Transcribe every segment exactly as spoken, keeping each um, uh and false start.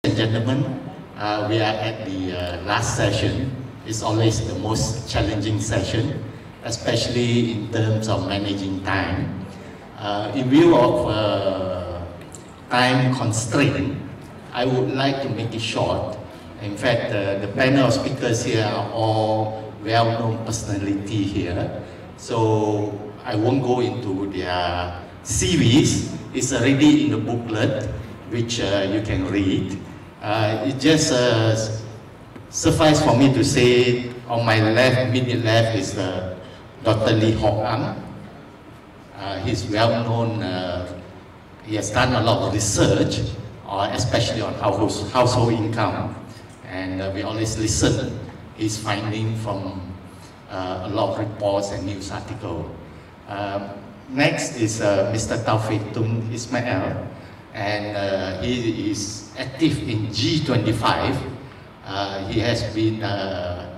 and gentlemen, uh, we are at the uh, last session. It's always the most challenging session, especially in terms of managing time. Uh, in view of uh, time constraint, I would like to make it short. In fact, uh, the panel of speakers here are all well-known personality here, so I won't go into their C Vs. It's already in the booklet, which uh, you can read. Uh, it just uh, suffice for me to say, on my left, immediate left, is uh, Doctor Lee Hwok. Uh, he's well-known. Uh, he has done a lot of research, uh, especially on household, household income, and uh, we always listen his finding from uh, a lot of reports and news articles. Um, next is uh, Mister Tawfik Ismail, and uh, he is active in G twenty-five. Uh, he has been uh,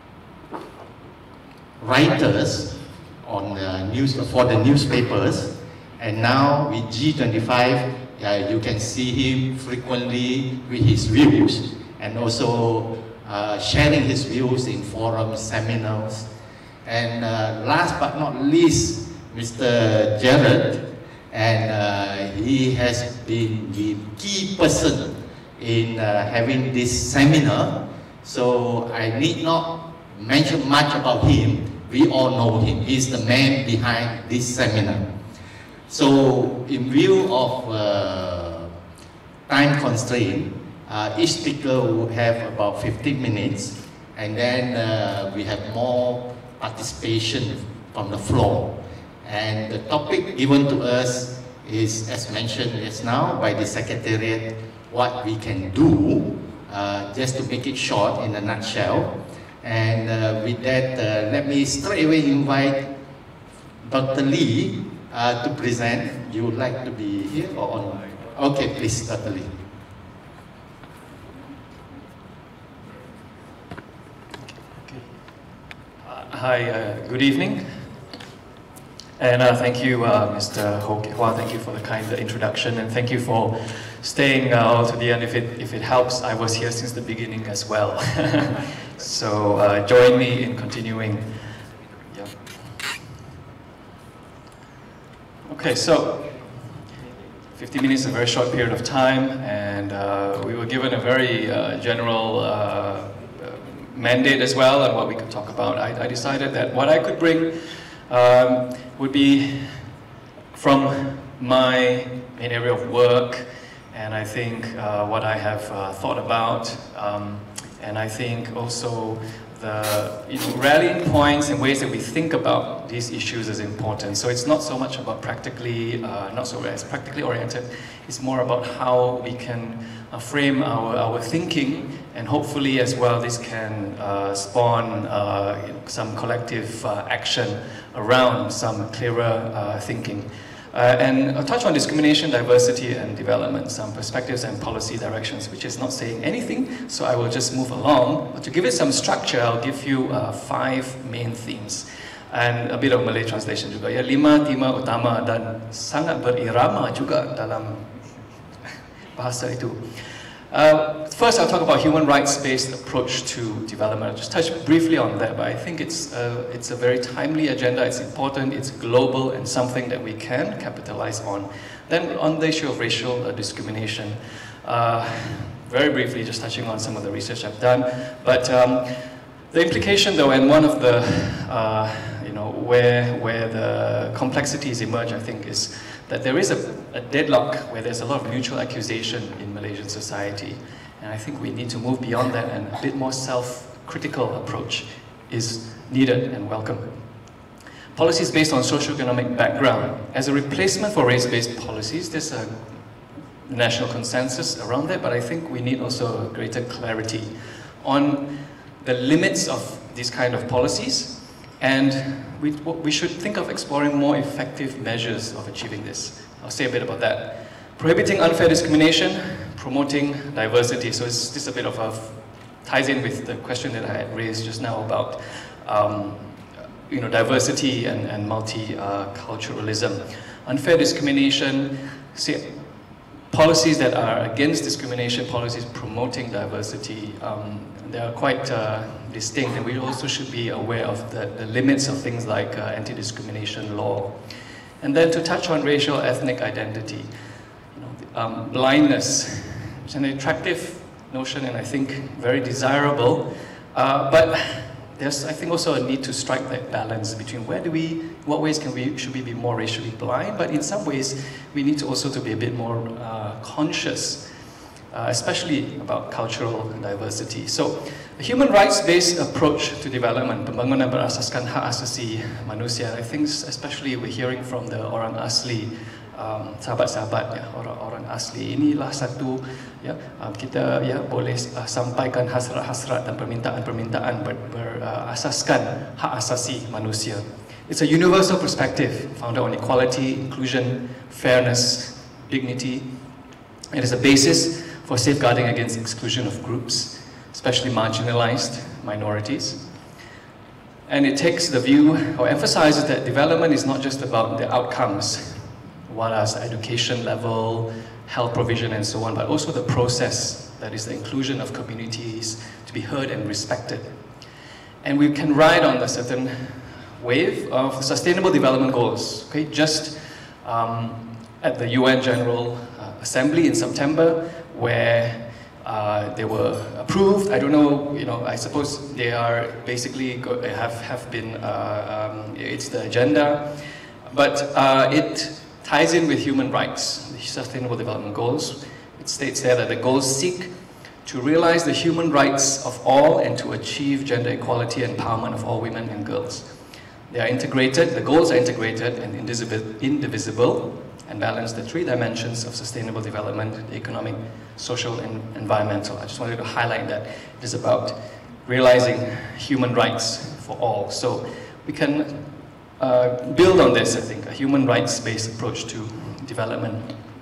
writers on uh, news for the newspapers, and now with G twenty-five, uh, you can see him frequently with his views, and also uh, sharing his views in forums, seminars. And uh, last but not least, Mister Jerald, and uh, he has been the key person in uh, having this seminar. So I need not mention much about him. We all know him. He's the man behind this seminar. So in view of uh, time constraint, uh, each speaker will have about fifteen minutes, and then uh, we have more participation from the floor. And the topic given to us is, as mentioned just now by the Secretariat, what we can do, uh, just to make it short in a nutshell. And uh, with that, uh, let me straight away invite Doctor Lee uh, to present. You would like to be here or online? Okay, please, Doctor Lee. Hi, uh, good evening, and uh, thank you, uh, Mister Hwok. Thank you for the kind introduction, and thank you for staying uh, to the end. If it if it helps, I was here since the beginning as well. So uh, join me in continuing. Yeah. Okay, so fifty minutes is a very short period of time, and uh, we were given a very uh, general Uh, mandate as well and what we could talk about. I, I decided that what I could bring um, would be from my main area of work, and I think uh, what I have uh, thought about, um, and I think also the you know, rallying points and ways that we think about these issues is important. So it's not so much about practically, uh, not so as practically oriented, it's more about how we can uh, frame our, our thinking, and hopefully as well this can uh, spawn uh, you know, some collective uh, action around some clearer uh, thinking. Uh, and a touch on discrimination, diversity and development, some perspectives and policy directions, which is not saying anything, so I will just move along. But to give it some structure, I'll give you uh, five main themes. And a bit of Malay translation juga. Ya, lima tema utama dan sangat berirama juga dalam bahasa itu. Uh, first, I'll talk about human rights-based approach to development. I'll just touch briefly on that, but I think it's, uh, it's a very timely agenda, it's important, it's global, and something that we can capitalize on. Then on the issue of racial uh, discrimination, uh, very briefly, just touching on some of the research I've done, but um, the implication though, and one of the, uh, you know, where, where the complexities emerge, I think, is that there is a, a deadlock where there's a lot of mutual accusation in Malaysian society. And I think we need to move beyond that, and a bit more self-critical approach is needed and welcome. Policies based on socioeconomic background. As a replacement for race-based policies, there's a national consensus around that, but I think we need also greater clarity on the limits of these kind of policies, and we, we should think of exploring more effective measures of achieving this. I'll say a bit about that. Prohibiting unfair discrimination, promoting diversity. So it's just a bit of a, ties in with the question that I had raised just now about um, you know, diversity and, and multiculturalism. Uh, unfair discrimination, see, policies that are against discrimination, policies promoting diversity, um, they are quite uh, distinct, and we also should be aware of the, the limits of things like uh, anti-discrimination law. And then to touch on racial ethnic identity, you know, um, blindness, it's an attractive notion and I think very desirable, uh, but there's, I think, also a need to strike that balance between where do we, what ways can we, should we be more racially blind, but in some ways we need to also to be a bit more uh, conscious, uh, especially about cultural diversity. So, a human rights-based approach to development, pembangunan berasaskan hak asasi manusia, I think especially we're hearing from the orang asli, um, sahabat-sahabat, ya, orang-orang asli, inilah satu, ya, um, kita ya boleh uh, sampaikan hasrat-hasrat dan permintaan-permintaan ber, berasaskan uh, hak asasi manusia. It's a universal perspective founded on equality, inclusion, fairness, dignity. It is a basis for safeguarding against exclusion of groups, especially marginalized minorities. And it takes the view, or emphasizes that development is not just about the outcomes, what as education level, health provision and so on, but also the process, that is the inclusion of communities to be heard and respected. And we can ride on the certain wave of sustainable development goals, okay? Just um, at the U N General uh, Assembly in September, where Uh, they were approved. I don't know, you know, I suppose they are basically, go, have, have been, uh, um, it's the agenda, but uh, it ties in with human rights, the Sustainable Development Goals. It states there that the goals seek to realize the human rights of all and to achieve gender equality and empowerment of all women and girls. They are integrated, the goals are integrated and indivisible, and balance the three dimensions of sustainable development, the economic, social, and environmental. I just wanted to highlight that it is about realizing human rights for all. So we can uh, build on this, I think, a human rights-based approach to development.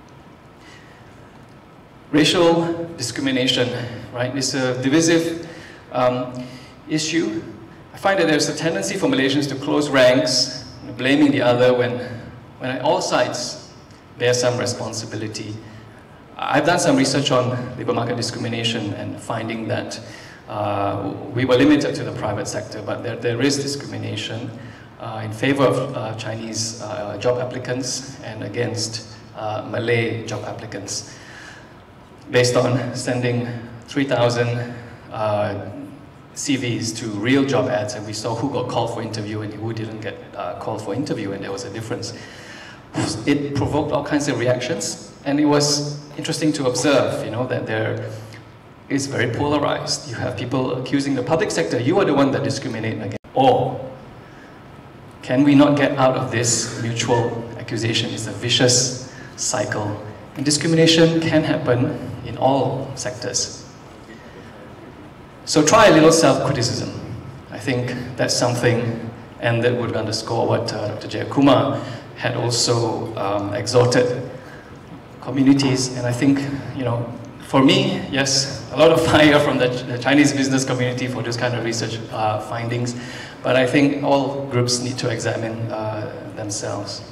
Racial discrimination, right, is a divisive um, issue. I find that there's a tendency for Malaysians to close ranks, blaming the other when, when all sides bear some responsibility. I've done some research on labor market discrimination and finding that uh, we were limited to the private sector, but there, there is discrimination uh, in favor of uh, Chinese uh, job applicants and against uh, Malay job applicants, based on sending three thousand uh, C Vs to real job ads, and we saw who got called for interview and who didn't get uh, called for interview, and there was a difference. It provoked all kinds of reactions, and it was interesting to observe, you know, that there is very polarized. You have people accusing the public sector, you are the one that discriminate against. Or, can we not get out of this mutual accusation? It's a vicious cycle. And discrimination can happen in all sectors. So try a little self-criticism. I think that's something, and that would underscore what uh, Doctor Jerald had also um, exhorted communities, and I think, you know, for me, yes, a lot of fire from the, the Chinese business community for this kind of research uh, findings, but I think all groups need to examine uh, themselves.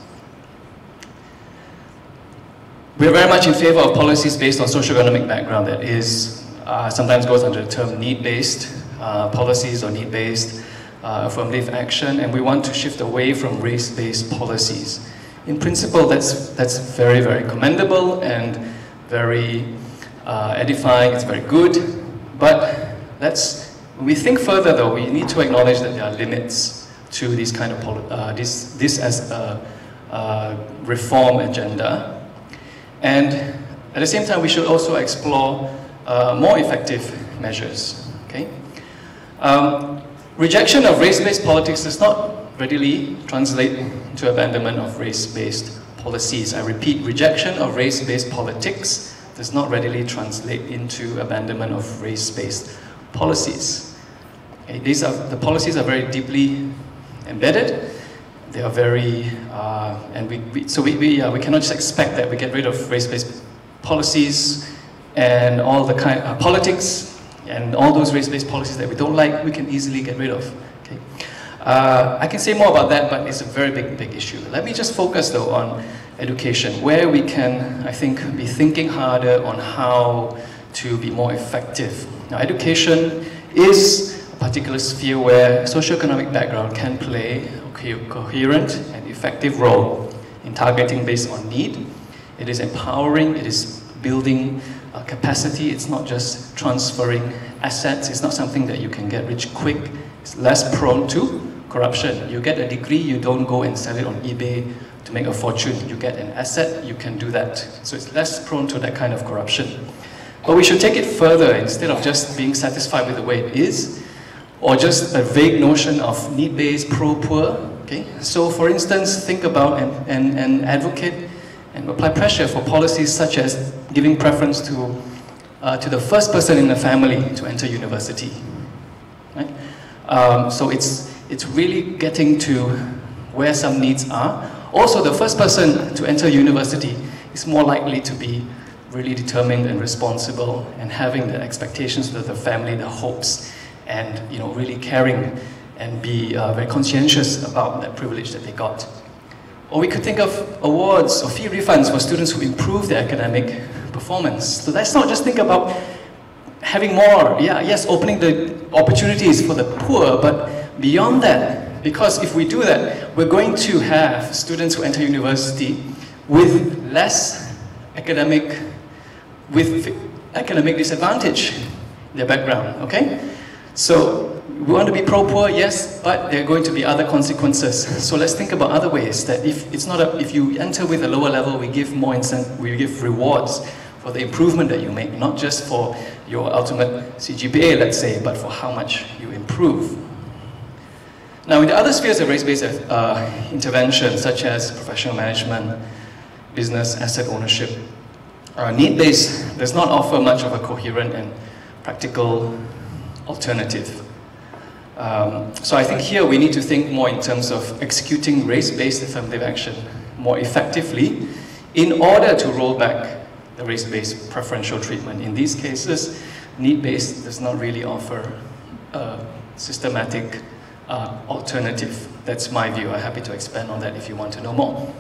We're very much in favor of policies based on socioeconomic background that is, uh, sometimes goes under the term need-based uh, policies or need-based Uh, affirmative action, and we want to shift away from race-based policies. In principle, that's, that's very, very commendable and very uh, edifying, it's very good, but let's, when we think further though, we need to acknowledge that there are limits to these kind of, uh, this, this as a, a reform agenda, and at the same time we should also explore uh, more effective measures, okay? Um, Rejection of race-based politics does not readily translate to abandonment of race-based policies. I repeat, rejection of race-based politics does not readily translate into abandonment of race-based policies. Okay, these are, the policies are very deeply embedded. They are very, uh, and we, we so we, we, uh, we cannot just expect that we get rid of race-based policies and all the kind of uh, politics and all those race-based policies that we don't like, we can easily get rid of. Okay? Uh, I can say more about that, but it's a very big, big issue. Let me just focus though on education, where we can, I think, be thinking harder on how to be more effective. Now, education is a particular sphere where socioeconomic background can play a co coherent and effective role in targeting based on need. It is empowering, it is building uh, capacity, it's not just transferring assets, it's not something that you can get rich quick, it's less prone to corruption. You get a degree, you don't go and sell it on eBay to make a fortune. You get an asset, you can do that. So it's less prone to that kind of corruption. But we should take it further instead of just being satisfied with the way it is, or just a vague notion of need-based, pro-poor. Okay? So for instance, think about and, and, and advocate and apply pressure for policies such as giving preference to, uh, to the first person in the family to enter university. Right? Um, so it's, it's really getting to where some needs are. Also, the first person to enter university is more likely to be really determined and responsible and having the expectations of the family, the hopes, and you know, really caring and be uh, very conscientious about that privilege that they got. Or we could think of awards or fee refunds for students who improve their academic performance. So let's not just think about having more, yeah, yes, opening the opportunities for the poor, but beyond that, because if we do that, we're going to have students who enter university with less academic, with academic disadvantage in their background, okay? So we want to be pro-poor, yes, but there are going to be other consequences. So let's think about other ways that if it's not a, if you enter with a lower level, we give more incentive, we give rewards for the improvement that you make, not just for your ultimate C G P A, let's say, but for how much you improve. Now, in the other spheres of race-based uh, intervention, such as professional management, business, asset ownership, uh, need-based does not offer much of a coherent and practical alternative. Um, so I think here we need to think more in terms of executing race-based affirmative action more effectively in order to roll back the race-based preferential treatment. In these cases, need-based does not really offer a systematic uh, alternative. That's my view. I'm happy to expand on that if you want to know more.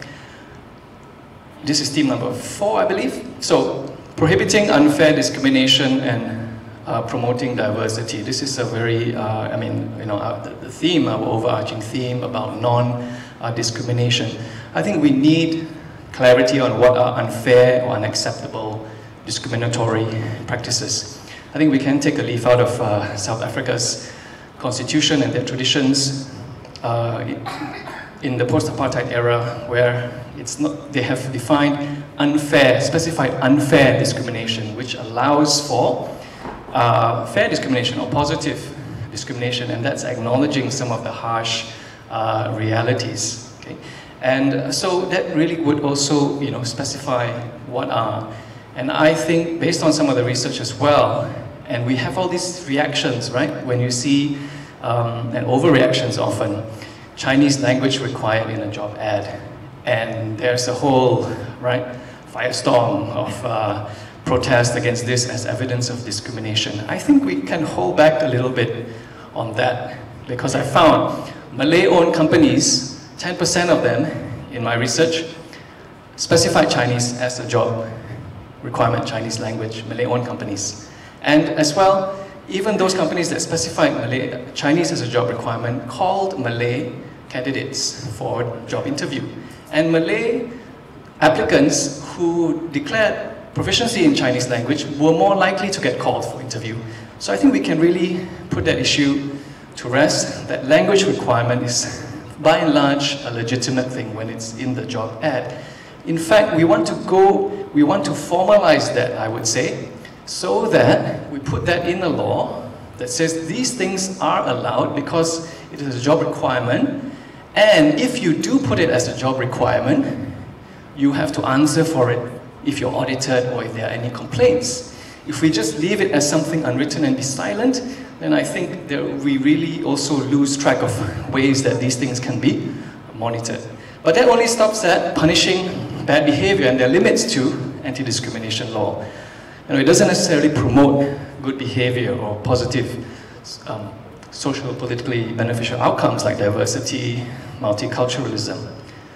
This is theme number four, I believe. So, prohibiting unfair discrimination and Uh, promoting diversity. This is a very, uh, I mean, you know, uh, the, the theme, our overarching theme about non-discrimination. Uh, I think we need clarity on what are unfair or unacceptable discriminatory practices. I think we can take a leaf out of uh, South Africa's constitution and their traditions uh, in the post-apartheid era, where it's not, they have defined unfair, specified unfair discrimination, which allows for Uh, fair discrimination or positive discrimination, and that's acknowledging some of the harsh uh, realities. Okay? And so that really would also, you know, specify what are. And I think based on some of the research as well, and we have all these reactions, right? When you see, um, and overreactions often, Chinese language required in a job ad, and there's a whole, right, firestorm of uh, protest against this as evidence of discrimination. I think we can hold back a little bit on that, because I found Malay-owned companies, ten percent of them in my research, specified Chinese as a job requirement, Chinese language, Malay-owned companies. And as well, even those companies that specified Malay, Chinese as a job requirement called Malay candidates for job interview. And Malay applicants who declared proficiency in Chinese language were more likely to get called for interview. So I think we can really put that issue to rest, that language requirement is by and large a legitimate thing when it's in the job ad. In fact, we want to go, we want to formalize that, I would say, so that we put that in a law that says these things are allowed because it is a job requirement, and if you do put it as a job requirement, you have to answer for it if you're audited or if there are any complaints. If we just leave it as something unwritten and be silent, then I think that we really also lose track of ways that these things can be monitored. But that only stops at punishing bad behavior, and there are limits to anti-discrimination law. You know, it doesn't necessarily promote good behavior or positive um, social, politically beneficial outcomes like diversity, multiculturalism.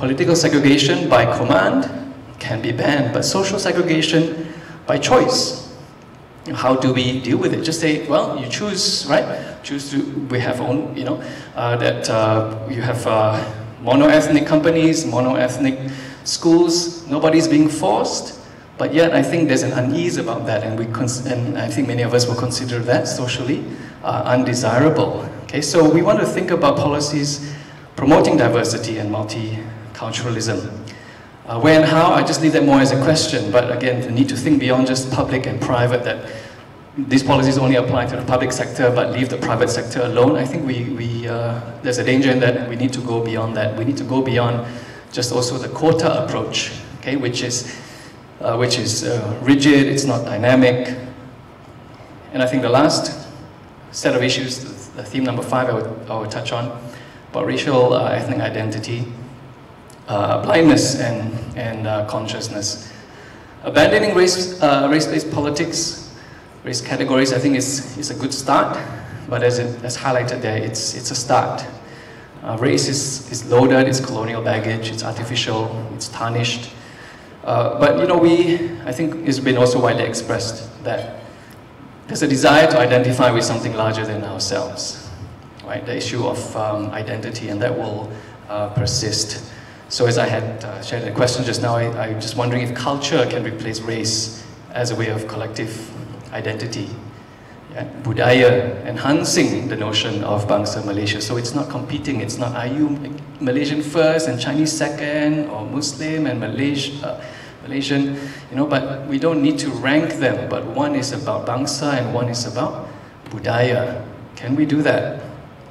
Political segregation by command can be banned, but social segregation by choice. How do we deal with it? Just say, well, you choose, right? Choose to, we have own, you know, uh, that uh, you have uh, mono-ethnic companies, mono-ethnic schools, nobody's being forced, but yet I think there's an unease about that, and, we and I think many of us will consider that socially uh, undesirable. Okay, so we want to think about policies promoting diversity and multiculturalism. Uh, where and how, I just leave that more as a question, but again, the need to think beyond just public and private, that these policies only apply to the public sector, but leave the private sector alone. I think we, we, uh, there's a danger in that, and we need to go beyond that. We need to go beyond just also the quota approach, okay, which is, uh, which is uh, rigid, it's not dynamic. And I think the last set of issues, the theme number five I would, I would touch on, about racial uh, ethnic identity. Uh, blindness and, and uh, consciousness. Abandoning race, uh, race-based politics, race categories, I think is, is a good start, but as, it, as highlighted there, it's, it's a start. Uh, race is, is loaded, it's colonial baggage, it's artificial, it's tarnished. Uh, but you know, we, I think it's been also widely expressed that there's a desire to identify with something larger than ourselves, right? The issue of um, identity, and that will uh, persist. So as I had uh, shared a question just now, I, I'm just wondering if culture can replace race as a way of collective identity. Yeah? Budaya, enhancing the notion of Bangsar Malaysia. So it's not competing, it's not, are you Malaysian first and Chinese second, or Muslim and Malaysia, uh, Malaysian, you know, but we don't need to rank them, but one is about Bangsar and one is about Budaya. Can we do that?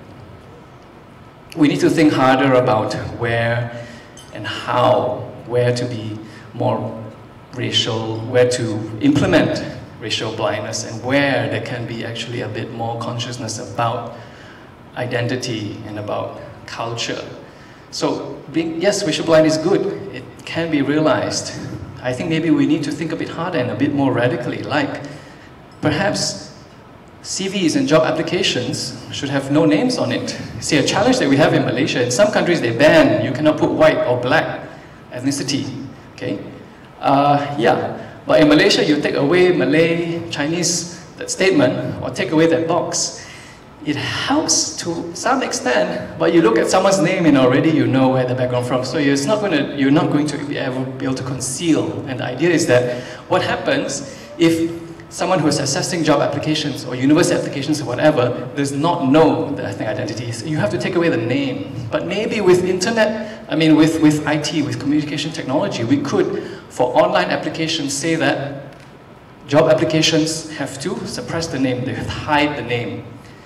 We need to think harder about where and how, where to be more racial, where to implement racial blindness, and where there can be actually a bit more consciousness about identity and about culture. So, being, yes, racial blindness is good. It can be realized. I think maybe we need to think a bit harder and a bit more radically, like perhaps C Vs and job applications should have no names on it. See, a challenge that we have in Malaysia, in some countries they ban, you cannot put white or black ethnicity, okay? Uh, yeah, but in Malaysia you take away Malay, Chinese, that statement, or take away that box. It helps to some extent, but you look at someone's name and already you know where the background from, so it's not gonna, you're not going to be able, be able to conceal. And the idea is that what happens if someone who is assessing job applications or university applications or whatever does not know the ethnic identity, you have to take away the name. But maybe with internet, I mean with, with I T, with communication technology, we could, for online applications, say that job applications have to suppress the name, they have to hide the name.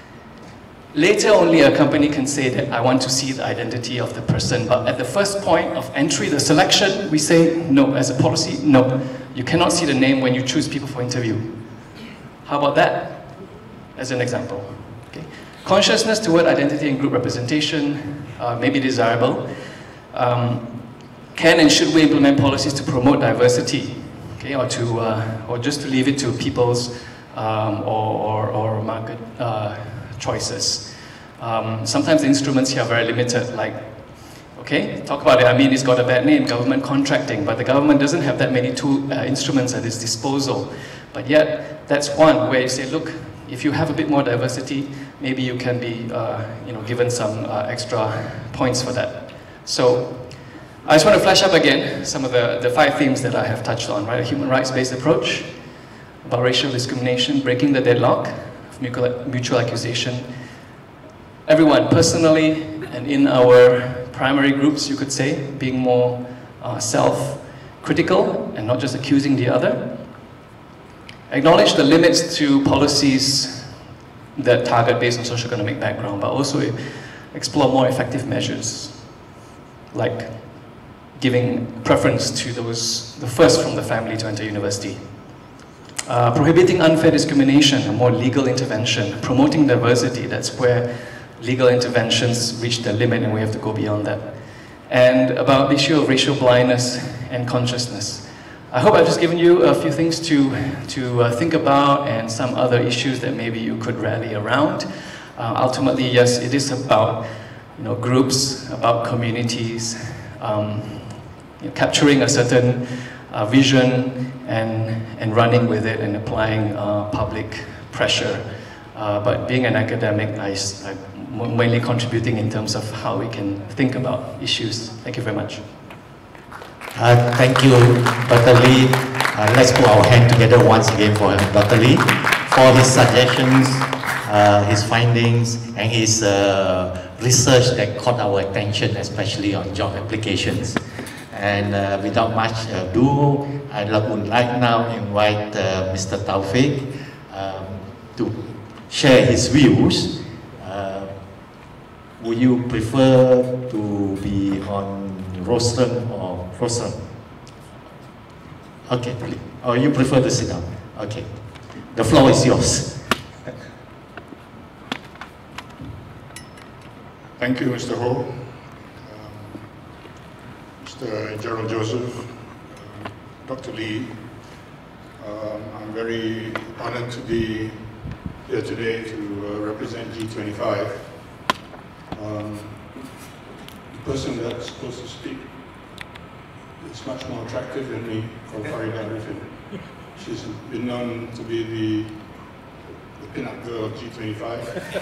Later only a company can say that I want to see the identity of the person, but at the first point of entry, the selection, we say no, as a policy, no. You cannot see the name when you choose people for interview. How about that, as an example? Okay. Consciousness toward identity and group representation uh, may be desirable. Um, can and should we implement policies to promote diversity? Okay, or, to, uh, or just to leave it to people's um, or, or, or market uh, choices. Um, sometimes the instruments here are very limited, like, okay, talk about it, I mean, it's got a bad name, government contracting, but the government doesn't have that many tool, uh, instruments at its disposal. But yet, that's one where you say, look, if you have a bit more diversity, maybe you can be uh, you know, given some uh, extra points for that. So, I just want to flash up again some of the, the five themes that I have touched on, right? A human rights-based approach, about racial discrimination, breaking the deadlock of mutual, mutual accusation. Everyone, personally and in our primary groups, you could say, being more uh, self-critical and not just accusing the other. Acknowledge the limits to policies that target based on socioeconomic background, but also explore more effective measures, like giving preference to those, the first from the family to enter university. Uh, prohibiting unfair discrimination, a more legal intervention. Promoting diversity, that's where legal interventions reach their limit and we have to go beyond that. And about the issue of racial blindness and consciousness. I hope I've just given you a few things to, to uh, think about and some other issues that maybe you could rally around. Uh, ultimately, yes, it is about you know, groups, about communities, um, you know, capturing a certain uh, vision and, and running with it and applying uh, public pressure. Uh, but being an academic, I, I'm mainly contributing in terms of how we can think about issues. Thank you very much. Uh, thank you, Doctor Lee. Uh, let's put our hand together once again for Doctor Lee, for his suggestions, uh, his findings, and his uh, research that caught our attention, especially on job applications. And uh, without much ado, I would like now invite uh, Mister Tawfik um, to share his views. Uh, would you prefer to be on rostrum or rostrum? Okay, please. Or you prefer to sit down? Okay. The floor is yours. Thank you, Mister Hwok, um, Mister Jerald Joseph, um, Doctor Lee. Um, I'm very honored to be here today to uh, represent G twenty-five. Um, the person that's supposed to speak is much more attractive than me, called Farida Griffin. She's been known to be the, the pin-up girl of G twenty-five.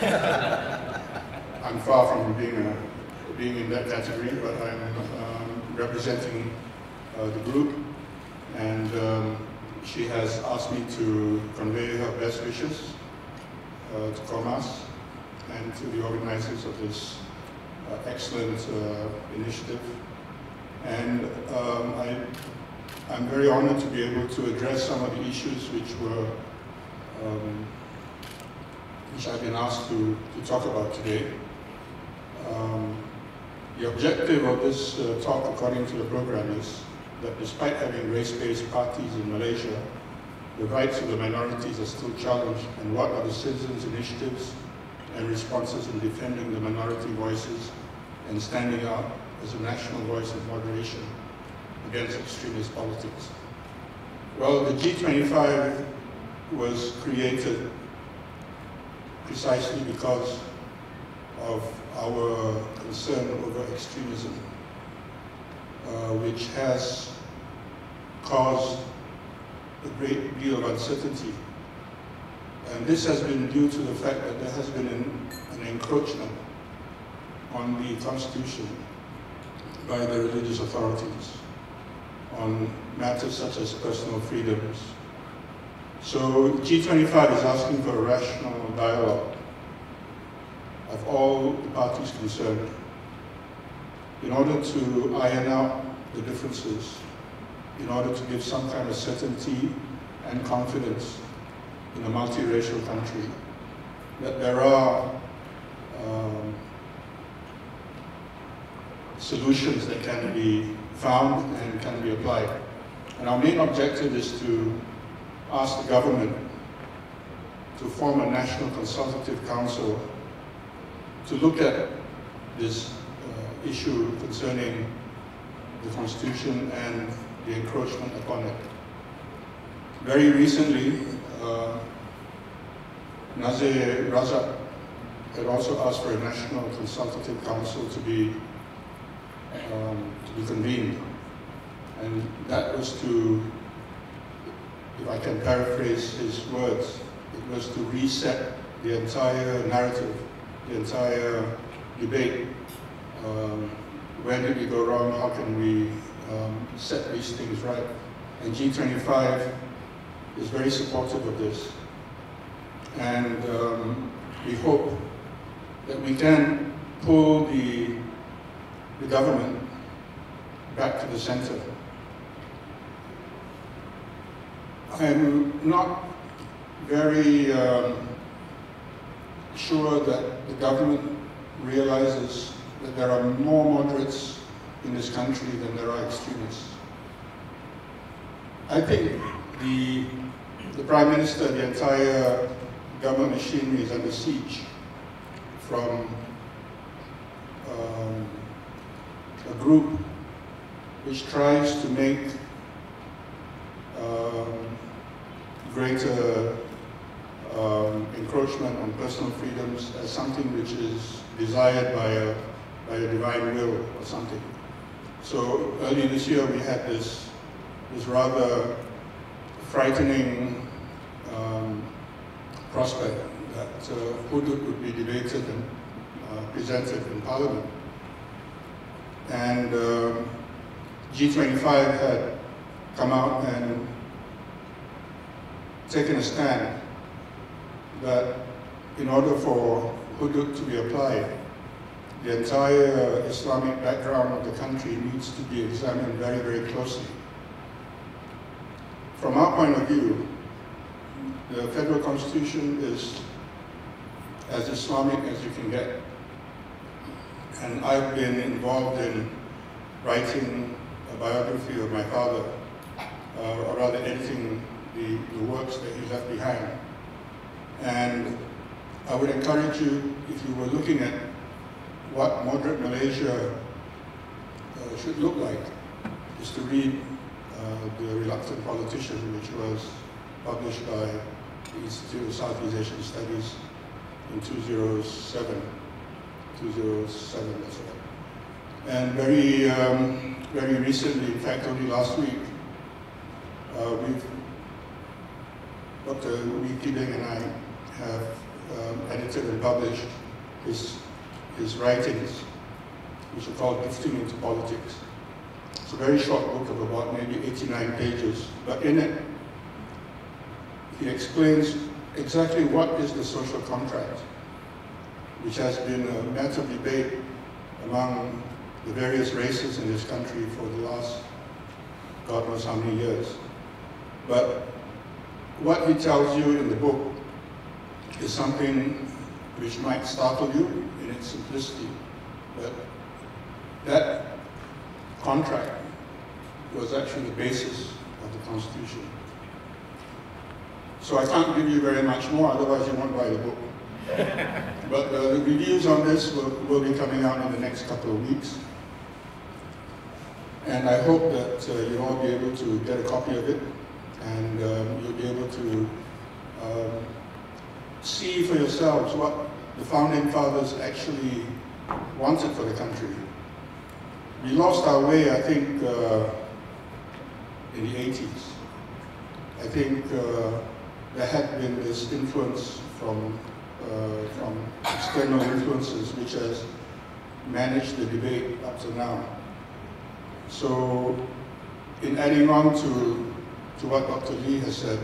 I'm far from being, a, being in that category, but I'm um, representing uh, the group, and um, she has asked me to convey her best wishes uh, to Komas and to the organizers of this uh, excellent uh, initiative. And um, I, I'm very honored to be able to address some of the issues which were, um, which I've been asked to, to talk about today. Um, the objective of this uh, talk, according to the program, is that despite having race-based parties in Malaysia, the rights of the minorities are still challenged, and what are the citizens' initiatives and responses in defending the minority voices and standing out as a national voice of moderation against extremist politics? Well, the G twenty-five was created precisely because of our concern over extremism, uh, which has caused a great deal of uncertainty. And this has been due to the fact that there has been an, an encroachment on the Constitution by the religious authorities on matters such as personal freedoms. So G twenty-five is asking for a rational dialogue of all the parties concerned in order to iron out the differences, in order to give some kind of certainty and confidence in a multiracial country that there are um, solutions that can be found and can be applied. And our main objective is to ask the government to form a national consultative council to look at this uh, issue concerning the Constitution and the encroachment upon it. Very recently, uh, Nazir Razak had also asked for a national consultative council to be um, to be convened, and that was to, if I can paraphrase his words, it was to reset the entire narrative, the entire debate. Um, where did we go wrong? How can we um, set these things right? And G twenty-five is very supportive of this. And um, we hope that we can pull the, the government back to the center. I'm not very um, sure that the government realizes that there are more moderates in this country than there are extremists. I think the, the Prime Minister, the entire government machinery is under siege from um, a group which tries to make um, greater um, encroachment on personal freedoms as something which is desired by a, by a divine will or something. So early this year we had this, this rather frightening um, prospect that uh, hudud would be debated and uh, presented in Parliament. And um, G twenty-five had come out and taken a stand that in order for hudud to be applied, the entire Islamic background of the country needs to be examined very, very closely. From our point of view, the federal constitution is as Islamic as you can get. And I've been involved in writing a biography of my father, uh, or rather editing the, the works that he left behind. And I would encourage you, if you were looking at what moderate Malaysia uh, should look like, is to read uh, The Reluctant Politician, which was published by the Institute of Southeast Asian Studies in two thousand seven. two thousand seven, that's right. And very, um, very recently, in fact, only last week, uh, we've, Doctor Wee and I have um, edited and published his, his writings, which are called Gifting into Politics. It's a very short book of about maybe eighty-nine pages, but in it, he explains exactly what is the social contract, which has been a matter of debate among the various races in this country for the last God knows how many years. But what he tells you in the book is something which might startle you in its simplicity, but that contract was actually the basis of the Constitution. So I can't give you very much more, otherwise you won't buy the book. But uh, the reviews on this will, will be coming out in the next couple of weeks. And I hope that uh, you'll all be able to get a copy of it, and um, you'll be able to um, see for yourselves what the Founding Fathers actually wanted for the country. We lost our way, I think, uh, in the eighties. I think uh, there had been this influence from Uh, from external influences which has managed the debate up to now. So, in adding on to, to what Doctor Lee has said,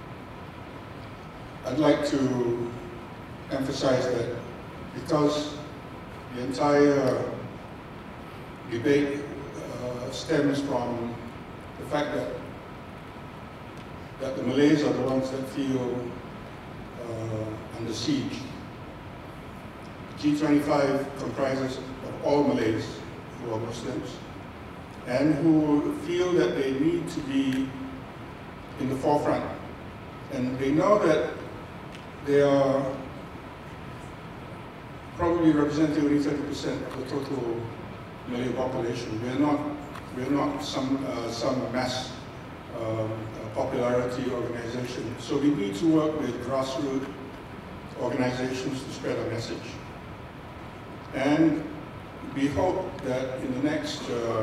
I'd like to emphasize that because the entire debate uh, stems from the fact that, that the Malays are the ones that feel Uh, under siege. G twenty-five comprises of all Malays who are Muslims and who feel that they need to be in the forefront. And they know that they are probably representing only thirty percent of the total Malay population. We're not, we're not some, uh, some mass um, popularity organization. So we need to work with grassroots organizations to spread our message. And we hope that in the next, uh,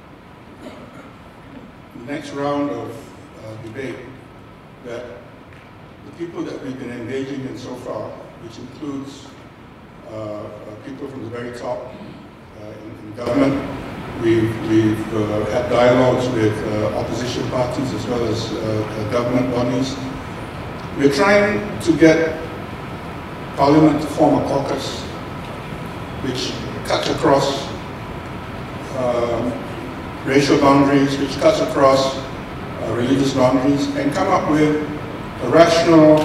next round of uh, debate, that the people that we've been engaging in so far, which includes uh, people from the very top uh, in, in government, We've, we've uh, had dialogues with uh, opposition parties as well as uh, government bodies. We're trying to get Parliament to form a caucus which cuts across um, racial boundaries, which cuts across uh, religious boundaries, and come up with a rational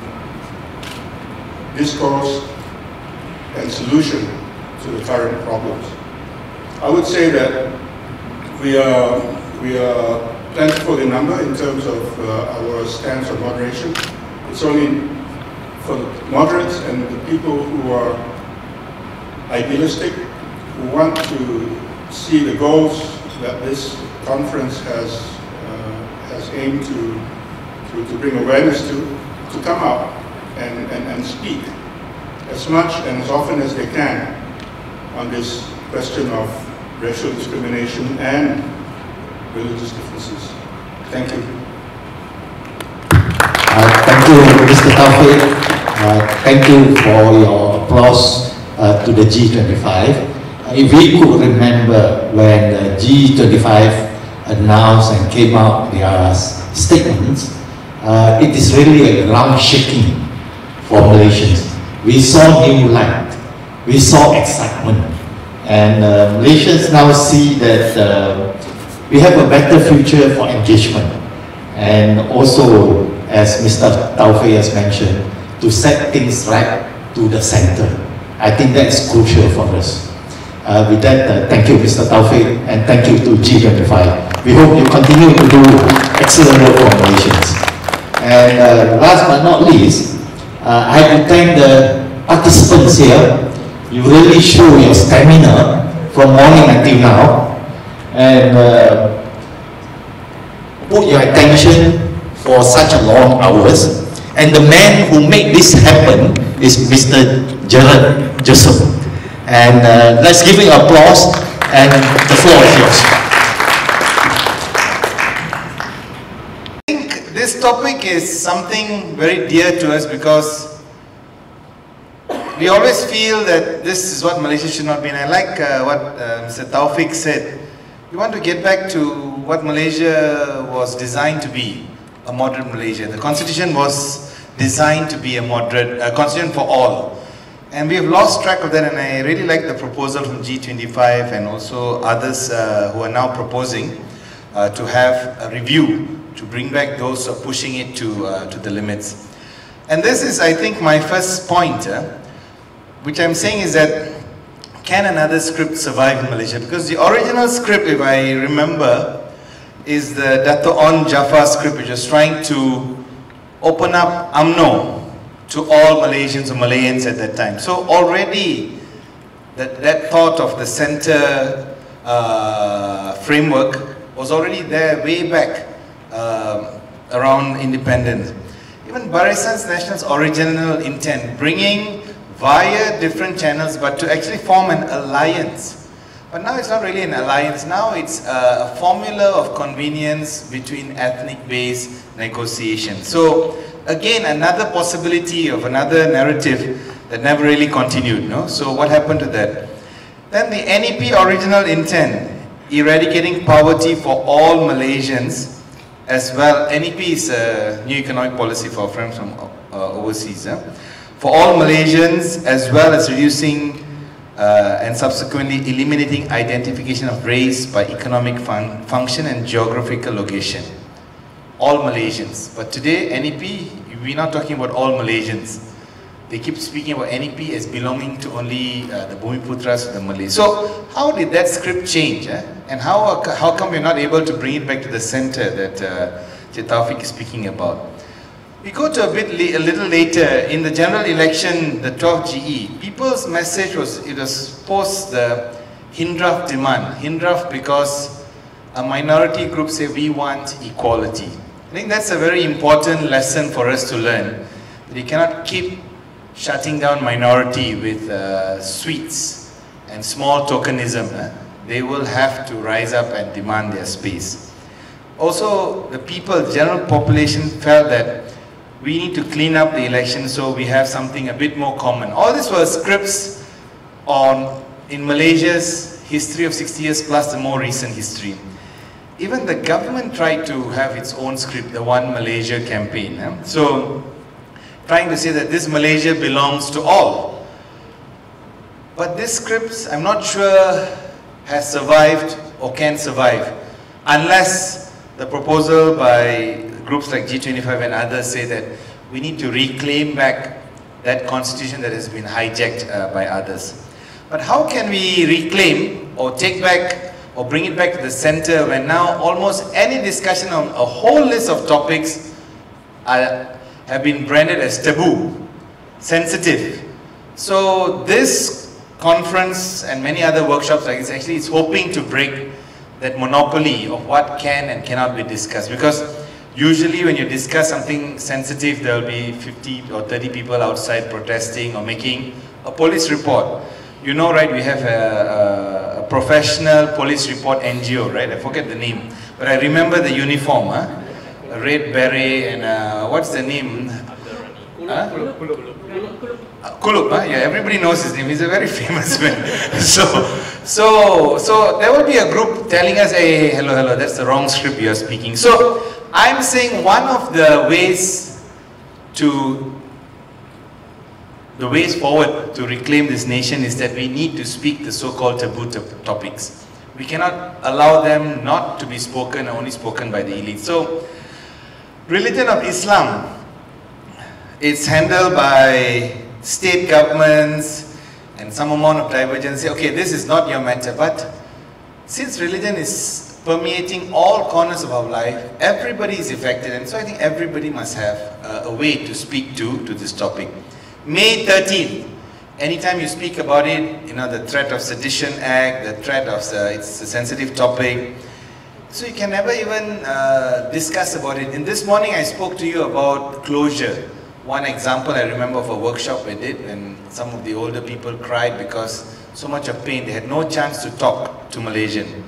discourse and solution to the current problems. I would say that we are, we are plentiful in number in terms of uh, our stance on moderation. It's only for the moderates and the people who are idealistic, who want to see the goals that this conference has, uh, has aimed to, to, to bring awareness to, to come out and, and, and speak as much and as often as they can on this question of racial discrimination and religious differences. Thank you. Uh, thank you, Mister Tawfik. Uh, thank you for your applause uh, to the G twenty-five. Uh, if we could remember when the G twenty-five announced and came out their statements, uh, it is really a ground shaking for Malaysians. We saw new light, we saw excitement, and uh, Malaysians now see that uh, we have a better future for engagement, and also, as Mister Tawfik has mentioned, to set things right to the center. I think that's crucial for us. Uh, with that, uh, thank you, Mister Tawfik, and thank you to G twenty-five. We hope you continue to do excellent work for Malaysians. And uh, last but not least, uh, I have to thank the participants here. You really show your stamina from morning until now, and uh, put your attention for such a long hours. And the man who made this happen is Mister Jerald Joseph. And uh, let's give him applause, and the floor is yours. I think this topic is something very dear to us because we always feel that this is what Malaysia should not be. And I like uh, what uh, Mister Tawfik said. We want to get back to what Malaysia was designed to be, a moderate Malaysia. The constitution was designed to be a moderate, a constitution for all. And we have lost track of that, and I really like the proposal from G twenty-five and also others uh, who are now proposing uh, to have a review to bring back those who are pushing it to, uh, to the limits. And this is, I think, my first point, uh, which I'm saying is that can another script survive in Malaysia? Because the original script, if I remember, is the Dato' On Jafar script, which was trying to open up U M N O to all Malaysians or Malayans at that time. So already that, that thought of the center uh, framework was already there way back uh, around independence. Even Barisan's National's original intent, bringing via different channels but to actually form an alliance. But now it's not really an alliance, now it's a formula of convenience between ethnic-based negotiation. So again, another possibility of another narrative that never really continued, no? So what happened to that? Then the N E P original intent, eradicating poverty for all Malaysians as well. N E P is a new economic policy for friends from uh, overseas. Eh? For all Malaysians as well as reducing uh, and subsequently eliminating identification of race by economic fun function and geographical location. All Malaysians. But today, N E P, we're not talking about all Malaysians. They keep speaking about N E P as belonging to only uh, the Bumiputras of the Malays. So, how did that script change? Eh? And how, how come we're not able to bring it back to the center that uh, Tawfik is speaking about? We go to a bit a little later, in the general election, the twelve G E, people's message was, it was post the Hindraf demand. Hindraf because a minority group say we want equality. I think that's a very important lesson for us to learn. That you cannot keep shutting down minority with uh, sweets and small tokenism. Eh? They will have to rise up and demand their space. Also, the people, the general population felt that we need to clean up the election so we have something a bit more common. All this were scripts on, in Malaysia's history of sixty years plus the more recent history. Even the government tried to have its own script, the One Malaysia campaign. Eh? So, trying to say that this Malaysia belongs to all. But this script, I'm not sure, has survived or can survive, unless the proposal by groups like G twenty-five and others say that we need to reclaim back that constitution that has been hijacked uh, by others. But how can we reclaim or take back or bring it back to the center when now almost any discussion on a whole list of topics are, have been branded as taboo, sensitive. So this conference and many other workshops like this actually is hoping to break that monopoly of what can and cannot be discussed, because usually when you discuss something sensitive there will be fifty or thirty people outside protesting or making a police report. You know, right, we have a, a, a professional police report N G O, right? I forget the name, but I remember the uniform, huh? A red beret and uh, what's the name? Huh? Kulup, huh? Yeah, everybody knows his name. He's a very famous man. so, so, so there will be a group telling us, hey, hello, hello, that's the wrong script you are speaking. So, I'm saying one of the ways to, the ways forward to reclaim this nation is that we need to speak the so-called taboo topics. We cannot allow them not to be spoken, only spoken by the elite. So, religion of Islam, it's handled by state governments and some amount of divergence. Okay, this is not your matter, but since religion is permeating all corners of our life, everybody is affected, and so I think everybody must have uh, a way to speak to, to this topic. May thirteenth, anytime you speak about it, you know, the threat of Sedition Act, the threat of, the, it's a sensitive topic, so you can never even uh, discuss about it. And this morning I spoke to you about closure. One example I remember of a workshop I did when some of the older people cried because so much of pain, they had no chance to talk to Malaysian.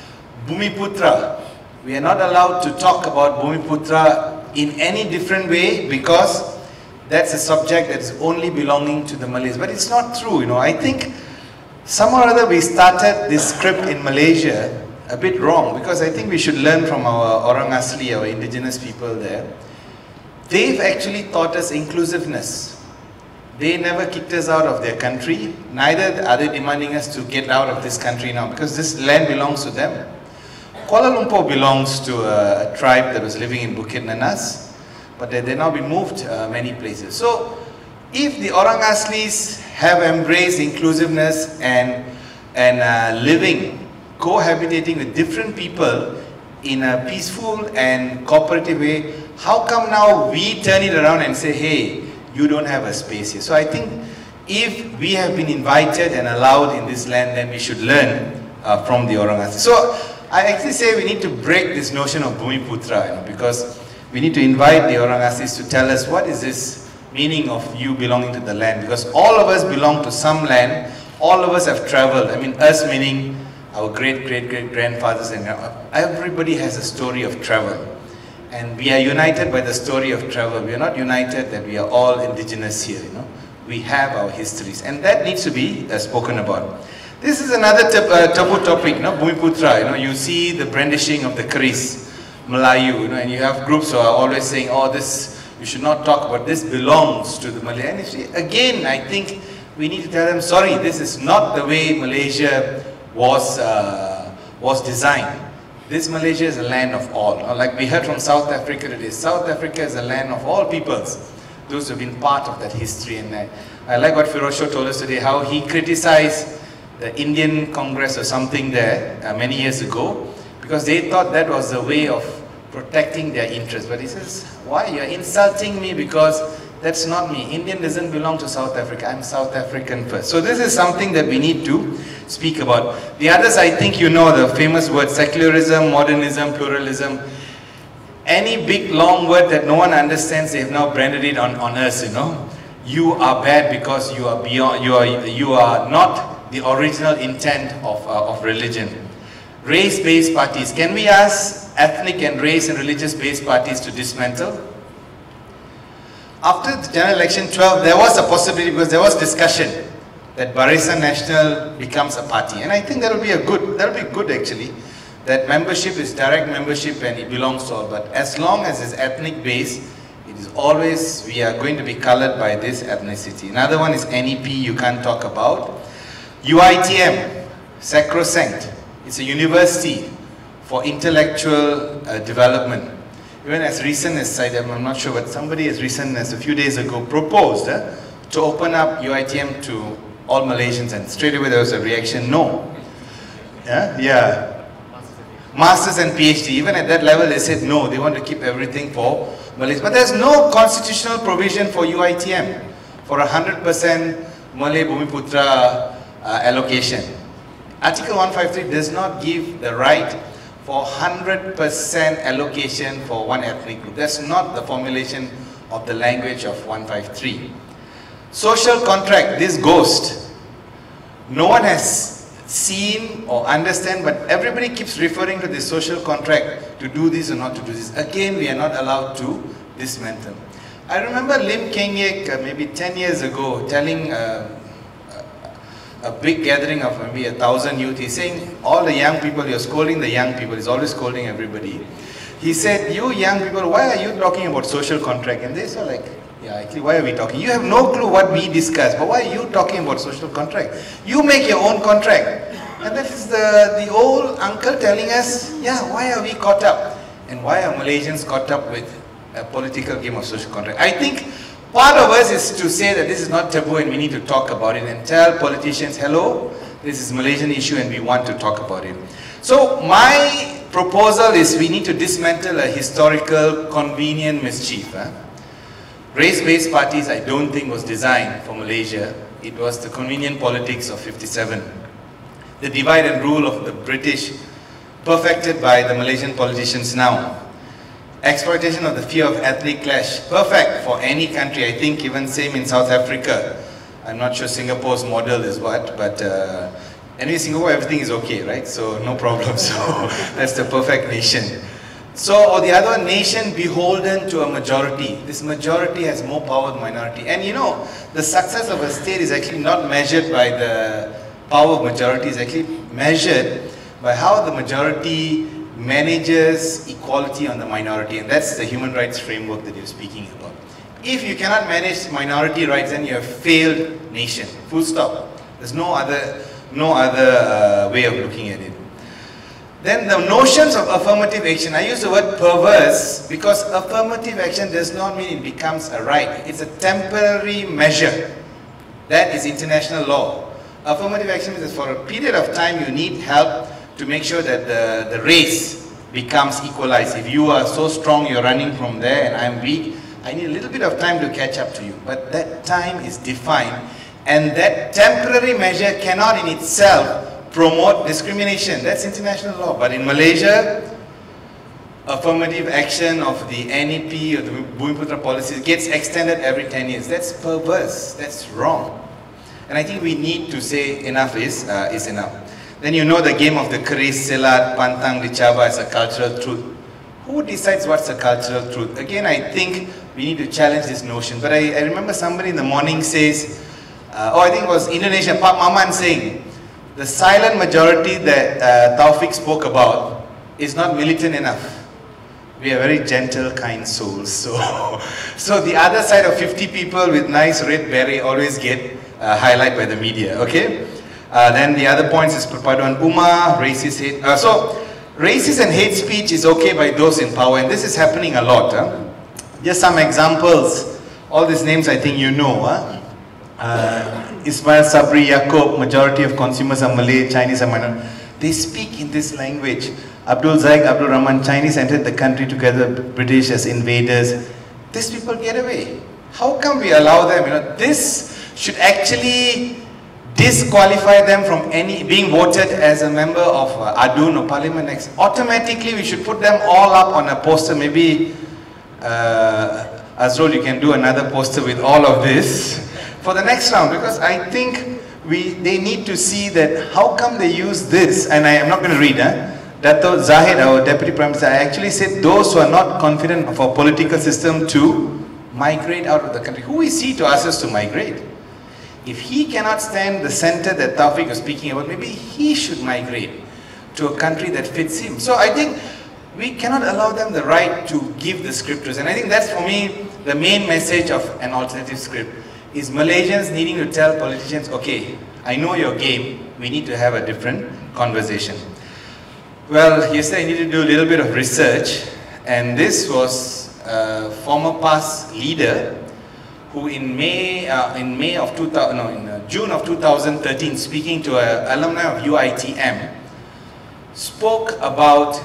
Bumiputra, we are not allowed to talk about Bumiputra in any different way because that's a subject that's only belonging to the Malays. But it's not true, you know. I think somehow or other we started this script in Malaysia a bit wrong, because I think we should learn from our Orang Asli, our indigenous people there. They've actually taught us inclusiveness. They never kicked us out of their country, neither are they demanding us to get out of this country now, because this land belongs to them. Kuala Lumpur belongs to a, a tribe that was living in Bukit Nanas, but they, they've now been moved uh, many places. So, if the Orang Aslis have embraced inclusiveness and, and uh, living, cohabitating with different people in a peaceful and cooperative way, how come now we turn it around and say, hey, you don't have a space here? So I think if we have been invited and allowed in this land, then we should learn uh, from the Orang Asli. So I actually say we need to break this notion of Bumiputra, you know, because we need to invite the Orang Aslis to tell us what is this meaning of you belonging to the land, because all of us belong to some land, all of us have traveled. I mean, us meaning our great, great, great grandfathers, and everybody has a story of travel. And we are united by the story of travel. We are not united that we are all indigenous here, you know. We have our histories, and that needs to be uh, spoken about. This is another tab uh, taboo topic, you know, Bumiputra. You know, you see the brandishing of the keris, Melayu, you know, and you have groups who are always saying, oh, this, you should not talk about this, belongs to the Malay. And actually, again, I think we need to tell them, sorry, this is not the way Malaysia was, uh, was designed. This Malaysia is a land of all. Like we heard from South Africa today, South Africa is a land of all peoples, those who have been part of that history. And I, I like what Firosho told us today, how he criticized the Indian Congress or something there uh, many years ago, because they thought that was the way of protecting their interests. But he says, why? You're insulting me because that's not me. Indian doesn't belong to South Africa. I'm South African first. So this is something that we need to speak about. The others, I think you know the famous word, secularism, modernism, pluralism. Any big long word that no one understands, they have now branded it on, on us, you know. You are bad because you are beyond, you are, you are not the original intent of, uh, of religion. Race-based parties. Can we ask ethnic and race and religious-based parties to dismantle? After the general election twelve, there was a possibility, because there was discussion that Barisan Nasional becomes a party, and I think that will be a good, that will be good actually, that membership is direct membership and it belongs to all. But as long as it's ethnic based, it is always, we are going to be colored by this ethnicity. Another one is N E P, you can't talk about. U I T M, sacrosanct. It's a university for intellectual uh, development. Even as recent as, I'm not sure, but somebody as recent as a few days ago proposed uh, to open up U I T M to all Malaysians, and straight away there was a reaction, no. Yeah, yeah. Masters and PhD, even at that level they said no, they want to keep everything for Malays. But there's no constitutional provision for U I T M, for a one hundred percent Malay Bumiputra uh, allocation. Article one fifty-three does not give the right for one hundred percent allocation for one ethnic group. That's not the formulation of the language of one fifty-three. Social contract, this ghost. No one has seen or understand, but everybody keeps referring to the social contract to do this or not to do this. Again, we are not allowed to dismantle. I remember Lim Keng Yek uh, maybe ten years ago telling uh, a big gathering of maybe a thousand youth. He's saying, all the young people, you're scolding the young people. He's always scolding everybody. He said, you young people, why are you talking about social contract? And they said like, yeah, actually, why are we talking? You have no clue what we discuss, but why are you talking about social contract? You make your own contract. And that is the, the old uncle telling us, yeah, why are we caught up? And why are Malaysians caught up with a political game of social contract? I think part of us is to say that this is not taboo and we need to talk about it and tell politicians, hello, this is a Malaysian issue and we want to talk about it. So my proposal is we need to dismantle a historical, convenient mischief. Huh? Race-based parties I don't think was designed for Malaysia. It was the convenient politics of fifty-seven. The divide and rule of the British perfected by the Malaysian politicians now. Exploitation of the fear of ethnic clash, perfect for any country. I think even same in South Africa. I'm not sure Singapore's model is what, but uh, anyway, Singapore everything is okay, right? So no problem. So that's the perfect nation. So, or the other nation beholden to a majority. This majority has more power than minority. And you know, the success of a state is actually not measured by the power of majority, it's actually measured by how the majority manages equality on the minority. And that's the human rights framework that you're speaking about. If you cannot manage minority rights, then you're a failed nation. Full stop. There's no other, no other uh, way of looking at it. Then the notions of affirmative action, I use the word perverse because affirmative action does not mean it becomes a right. It's a temporary measure. That is international law. Affirmative action means that for a period of time you need help to make sure that the, the race becomes equalized. If you are so strong, you're running from there and I'm weak, I need a little bit of time to catch up to you. But that time is defined and that temporary measure cannot in itself promote discrimination. That's international law. But in Malaysia, affirmative action of the N E P or the Bumiputra policies gets extended every ten years. That's perverse. That's wrong. And I think we need to say enough is, uh, is enough. Then you know the game of the keris, silat, pantang, dicaba as a cultural truth. Who decides what's a cultural truth? Again, I think we need to challenge this notion. But I, I remember somebody in the morning says, uh, oh I think it was Indonesia, Pak Maman saying, the silent majority that uh, Tawfik spoke about is not militant enough. We are very gentle, kind souls. So, so the other side of fifty people with nice red beret always get uh, highlighted by the media, okay? Uh, then the other points is perpaduan ummah, racist hate. Uh, so, racist and hate speech is okay by those in power, and this is happening a lot. Huh? Just some examples. All these names I think you know. Huh? Uh, Ismail, Sabri, Yaakob, majority of consumers are Malay, Chinese are minor. They speak in this language. Abdul Zaid, Abdul Rahman, Chinese entered the country together, British as invaders. These people get away. How come we allow them? You know, this should actually disqualify them from any being voted as a member of uh, Adun or Parliament next. Automatically, we should put them all up on a poster. Maybe uh, Azrul, you can do another poster with all of this for the next round, because I think we they need to see that how come they use this, and I am not going to read, eh? Dato Zahid, our Deputy Prime Minister, I actually said those who are not confident of our political system to migrate out of the country. Who is he to ask us to migrate? If he cannot stand the center that Tawfik was speaking about, maybe he should migrate to a country that fits him. So I think we cannot allow them the right to give the scriptures, and I think that's for me the main message of an alternative script. Is Malaysians needing to tell politicians, okay, I know your game, we need to have a different conversation. Well, yesterday I needed to do a little bit of research, and this was a former past leader who in May, uh, in May of two thousand, no, in uh, June of two thousand thirteen, speaking to an alumni of U I T M, spoke about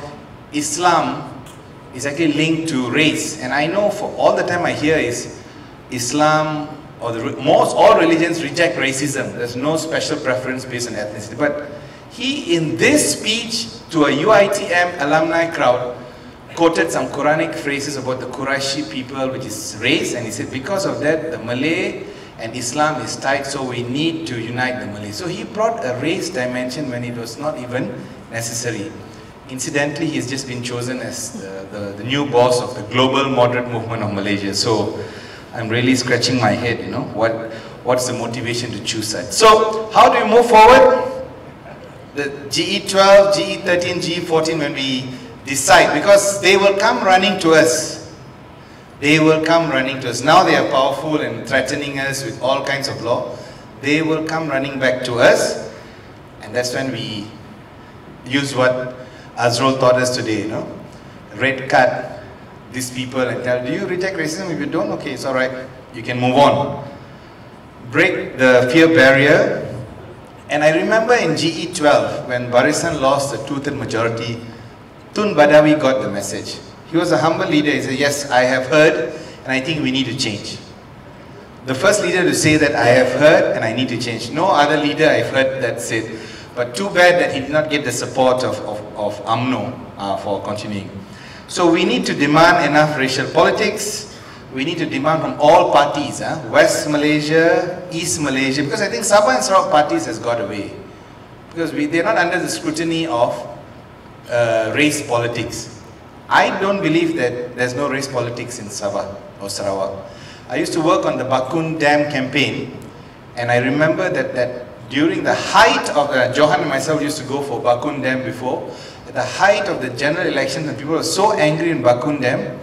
Islam is actually linked to race. And I know for all the time I hear is Islam, or the, most all religions reject racism. There's no special preference based on ethnicity. But he, in this speech to a U I T M alumni crowd, quoted some Quranic phrases about the Quraishi people, which is race, and he said because of that, the Malay and Islam is tight, so we need to unite the Malays. So he brought a race dimension when it was not even necessary. Incidentally, he's just been chosen as the, the, the new boss of the global moderate movement of Malaysia. So I'm really scratching my head, you know, what, what's the motivation to choose that? So how do we move forward? The G E twelve, G E thirteen, G E fourteen, when we decide, because they will come running to us. They will come running to us. Now they are powerful and threatening us with all kinds of law. They will come running back to us, and that's when we use what Azrul taught us today, you know, red card these people and tell, do you reject racism? If you don't, okay, it's all right, you can move on. Break the fear barrier. And I remember in G E twelve, when Barisan lost the two-third majority, Tun Badawi got the message. He was a humble leader. He said, yes, I have heard, and I think we need to change. The first leader to say that I have heard, and I need to change. No other leader I've heard that said. But too bad that he did not get the support of, of, of U M N O uh, for continuing. So we need to demand enough racial politics. We need to demand from all parties, huh? West Malaysia, East Malaysia, because I think Sabah and Sarawak parties has got away. Because we, they're not under the scrutiny of uh, race politics. I don't believe that there's no race politics in Sabah or Sarawak. I used to work on the Bakun Dam campaign, and I remember that, that during the height of, uh, Johan and myself used to go for Bakun Dam before, at the height of the general elections, and people were so angry in Bakun Dam,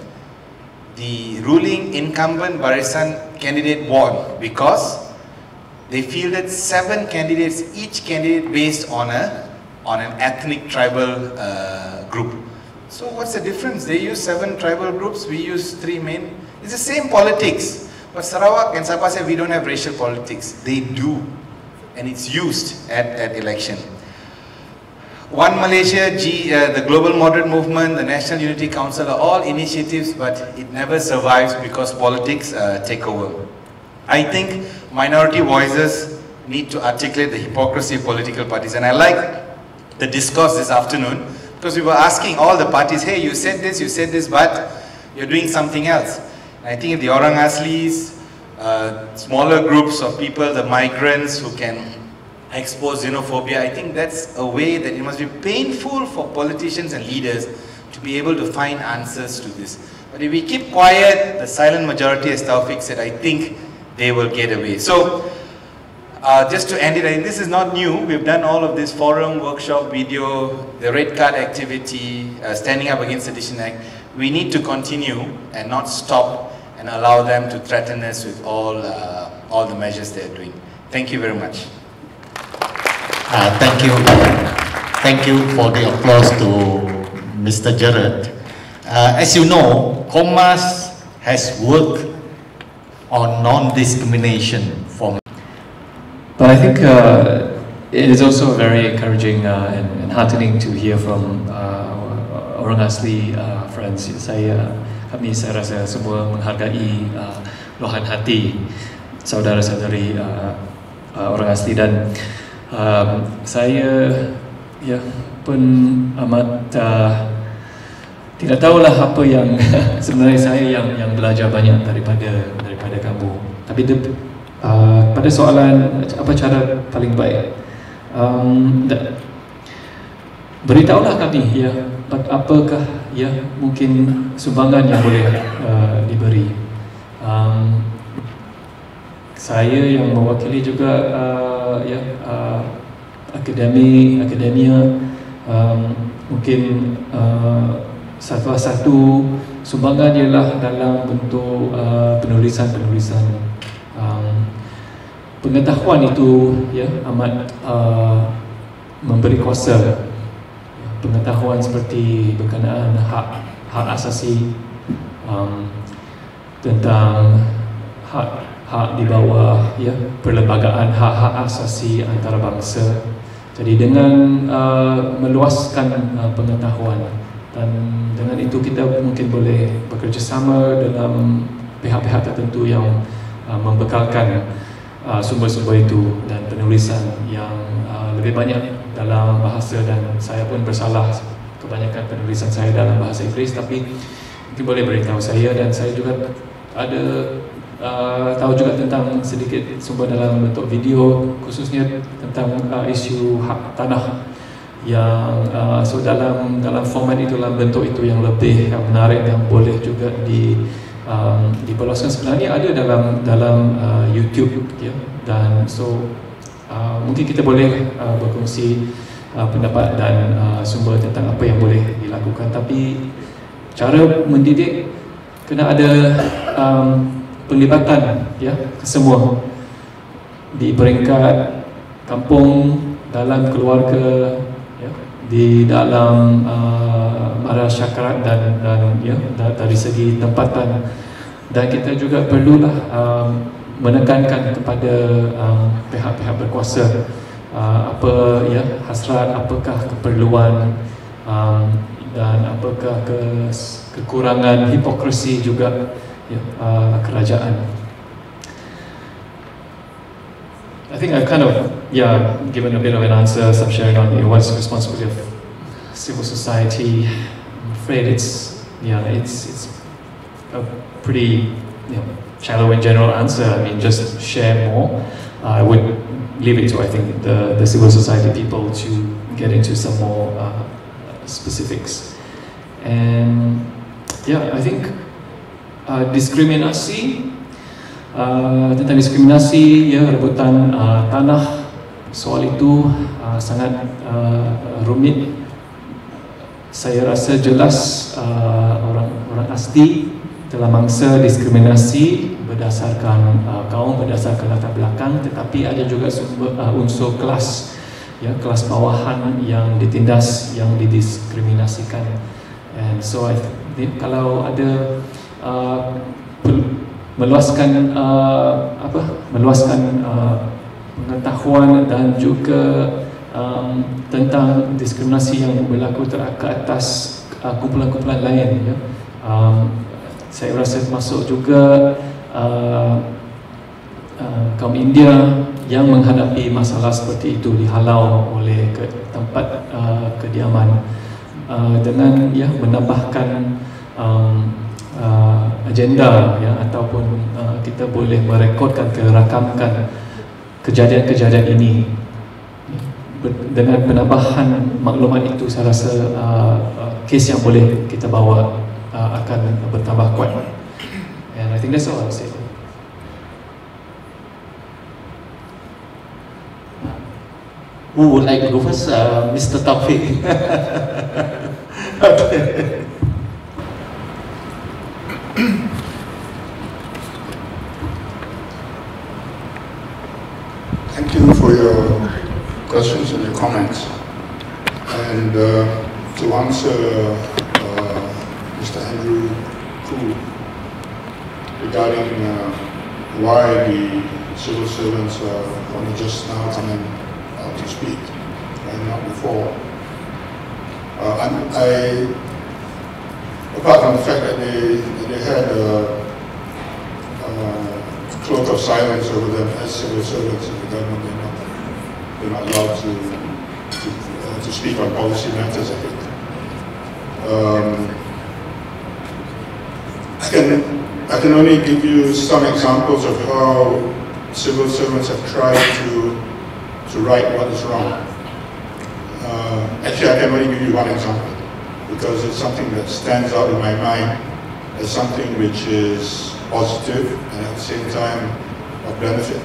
the ruling incumbent Barisan candidate won because they fielded seven candidates, each candidate based on a on an ethnic tribal uh, group. So what's the difference? They use seven tribal groups, we use three main. It's the same politics. But Sarawak and Sabah say we don't have racial politics. They do. And it's used at, at election. One Malaysia, G, uh, the Global Moderate Movement, the National Unity Council are all initiatives, but it never survives because politics uh, take over. I think minority voices need to articulate the hypocrisy of political parties. And I like the discourse this afternoon, because we were asking all the parties, hey, you said this, you said this, but you're doing something else. And I think if the Orang Aslis, uh, smaller groups of people, the migrants who can expose xenophobia, I think that's a way that it must be painful for politicians and leaders to be able to find answers to this. But if we keep quiet, the silent majority, as Tawfik said, I think they will get away. So, uh, just to end it, I think this is not new. We've done all of this forum, workshop, video, the red card activity, uh, standing up against the Sedition Act. We need to continue and not stop and allow them to threaten us with all, uh, all the measures they're doing. Thank you very much. Uh, thank you. Thank you for the applause to Mister Jerald. Uh, as you know, Komas has worked on non-discrimination for. But I think uh, it is also very encouraging uh, and, and heartening to hear from uh, orang asli uh, friends. Saya, kami saya rasa semua menghargai uh, luahan hati saudara-saudari uh, uh, orang asli, dan Um, saya ya pun amat uh, tidak tahulah apa yang sebenarnya saya yang yang belajar banyak daripada daripada kamu. Tapi de, uh, pada soalan apa cara paling baik, um, da, beritahulah kami ya apakah ya mungkin sumbangan yang boleh uh, diberi. Um, Saya yang mewakili juga uh, ya uh, akademi akademia, um, mungkin uh, salah satu sumbangan ialah dalam bentuk uh, penulisan-penulisan. Um, pengetahuan itu ya amat uh, memberi kuasa. Pengetahuan seperti berkenaan hak hak asasi, um, tentang hak hak di bawah ya perlembagaan hak-hak asasi antarabangsa. Jadi dengan uh, meluaskan uh, pengetahuan, dan dengan itu kita mungkin boleh bekerjasama dalam pihak-pihak tertentu yang uh, membekalkan uh, sumber-sumber itu dan penulisan yang uh, lebih banyak dalam bahasa, dan saya pun bersalah kebanyakan penulisan saya dalam bahasa Inggeris, tapi mungkin boleh beritahu saya, dan saya juga ada uh, tahu juga tentang sedikit sumber dalam bentuk video, khususnya tentang uh, isu hak tanah yang uh, so dalam dalam format itu, dalam bentuk itu yang lebih yang menarik, yang boleh juga di um, diperluaskan. Sebenarnya ada dalam dalam uh, YouTube, ya, dan so uh, mungkin kita boleh uh, berkongsi uh, pendapat dan uh, sumber tentang apa yang boleh dilakukan. Tapi cara mendidik kena ada um, penglibatan, ya, semua di peringkat kampung, dalam keluarga, ya, di dalam uh, masyarakat dan dan ya, dari segi tempatan. Dan kita juga perlulah um, menekankan kepada um, pihak-pihak berkuasa uh, apa, ya, hasrat, apakah keperluan um, dan apakah ke, kekurangan hipokrasi juga, ya, uh, kerajaan. I think I've kind of, yeah, given a bit of an answer, some sharing on, you know, what's the responsibility of civil society. I'm afraid it's, yeah, it's it's a pretty, you know, shallow and general answer. I mean, just share more. Uh, I would leave it to, I think, the the civil society people to get into some more uh, specifics. And yeah, I think uh, diskriminasi, uh, tentang diskriminasi, ya, rebutan uh, tanah, soal itu uh, sangat uh, rumit. Saya rasa jelas uh, orang orang asli dalam mangsa diskriminasi berdasarkan uh, kaum, berdasarkan latar belakang, tetapi ada juga sumber, uh, unsur kelas, ya, kelas bawahan yang ditindas, yang didiskriminasikan. And so I think kalau ada uh, meluaskan uh, apa meluaskan uh, pengetahuan dan juga um, tentang diskriminasi yang berlaku ke atas uh, kumpulan-kumpulan lain, ya. Um, saya rasa termasuk juga uh, uh, kaum India yang menghadapi masalah seperti itu, dihalau oleh ke tempat uh, kediaman. Uh, dengan, ya, menambahkan um, uh, agenda, ya, ataupun uh, kita boleh merekodkan, merakamkan kejadian-kejadian ini. Dengan penambahan maklumat itu, saya rasa uh, uh, kes yang boleh kita bawa uh, akan bertambah kuat. And I think that's all I'll say. Who would like to go first? Uh, Mister Tawfik. Okay. Thank you for your questions and your comments. And uh, to answer uh, Mister Andrew Koo regarding uh, why the civil servants are only just now coming out to speak and not before. Uh, and I, apart from the fact that they, that they had a, a cloak of silence over them as civil servants in the government, they're not, they're not allowed to, to, uh, to speak on policy matters, I think. Um, I can, I can only give you some examples of how civil servants have tried to, to right what is wrong. Uh, actually, I can only give you one example, because it's something that stands out in my mind as something which is positive and at the same time of benefit.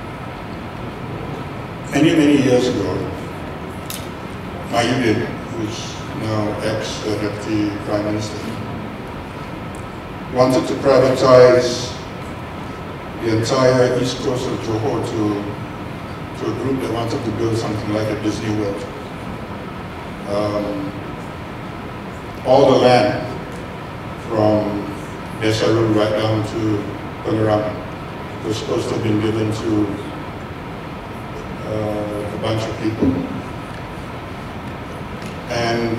Many, many years ago, Mayudin, who's now ex-Deputy Prime Minister, wanted to privatize the entire east coast of Johor to, to a group that wanted to build something like a Disney World. Um, all the land from Desaru right down to Pengerang was supposed to have been given to uh, a bunch of people. And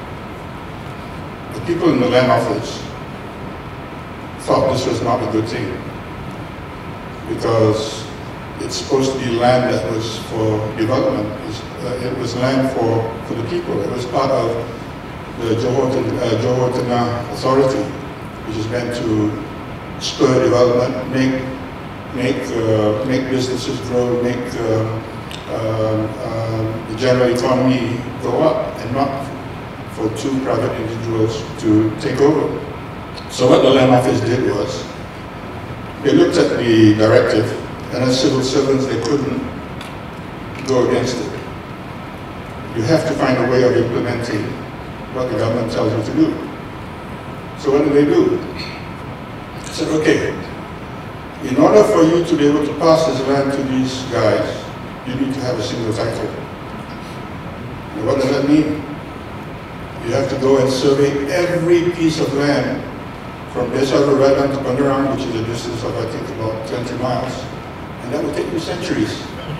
the people in the land office thought this was not a good thing, because it's supposed to be land that was for development. It's, uh, it was land for, for the people. It was part of the Johor, uh, Johor Tengah Authority, which is meant to spur development, make make uh, make businesses grow, make uh, uh, uh, the general economy go up, and not for two private individuals to take over. So what the Land Office did was, they looked at the directive, and as civil servants they couldn't go against it. You have to find a way of implementing what the government tells you to do. So what do they do? They said, okay, in order for you to be able to pass this land to these guys, you need to have a single title. Now what does that mean? You have to go and survey every piece of land from Desa Ruradan to Bandarang, which is a distance of I think about twenty miles. And that will take you centuries.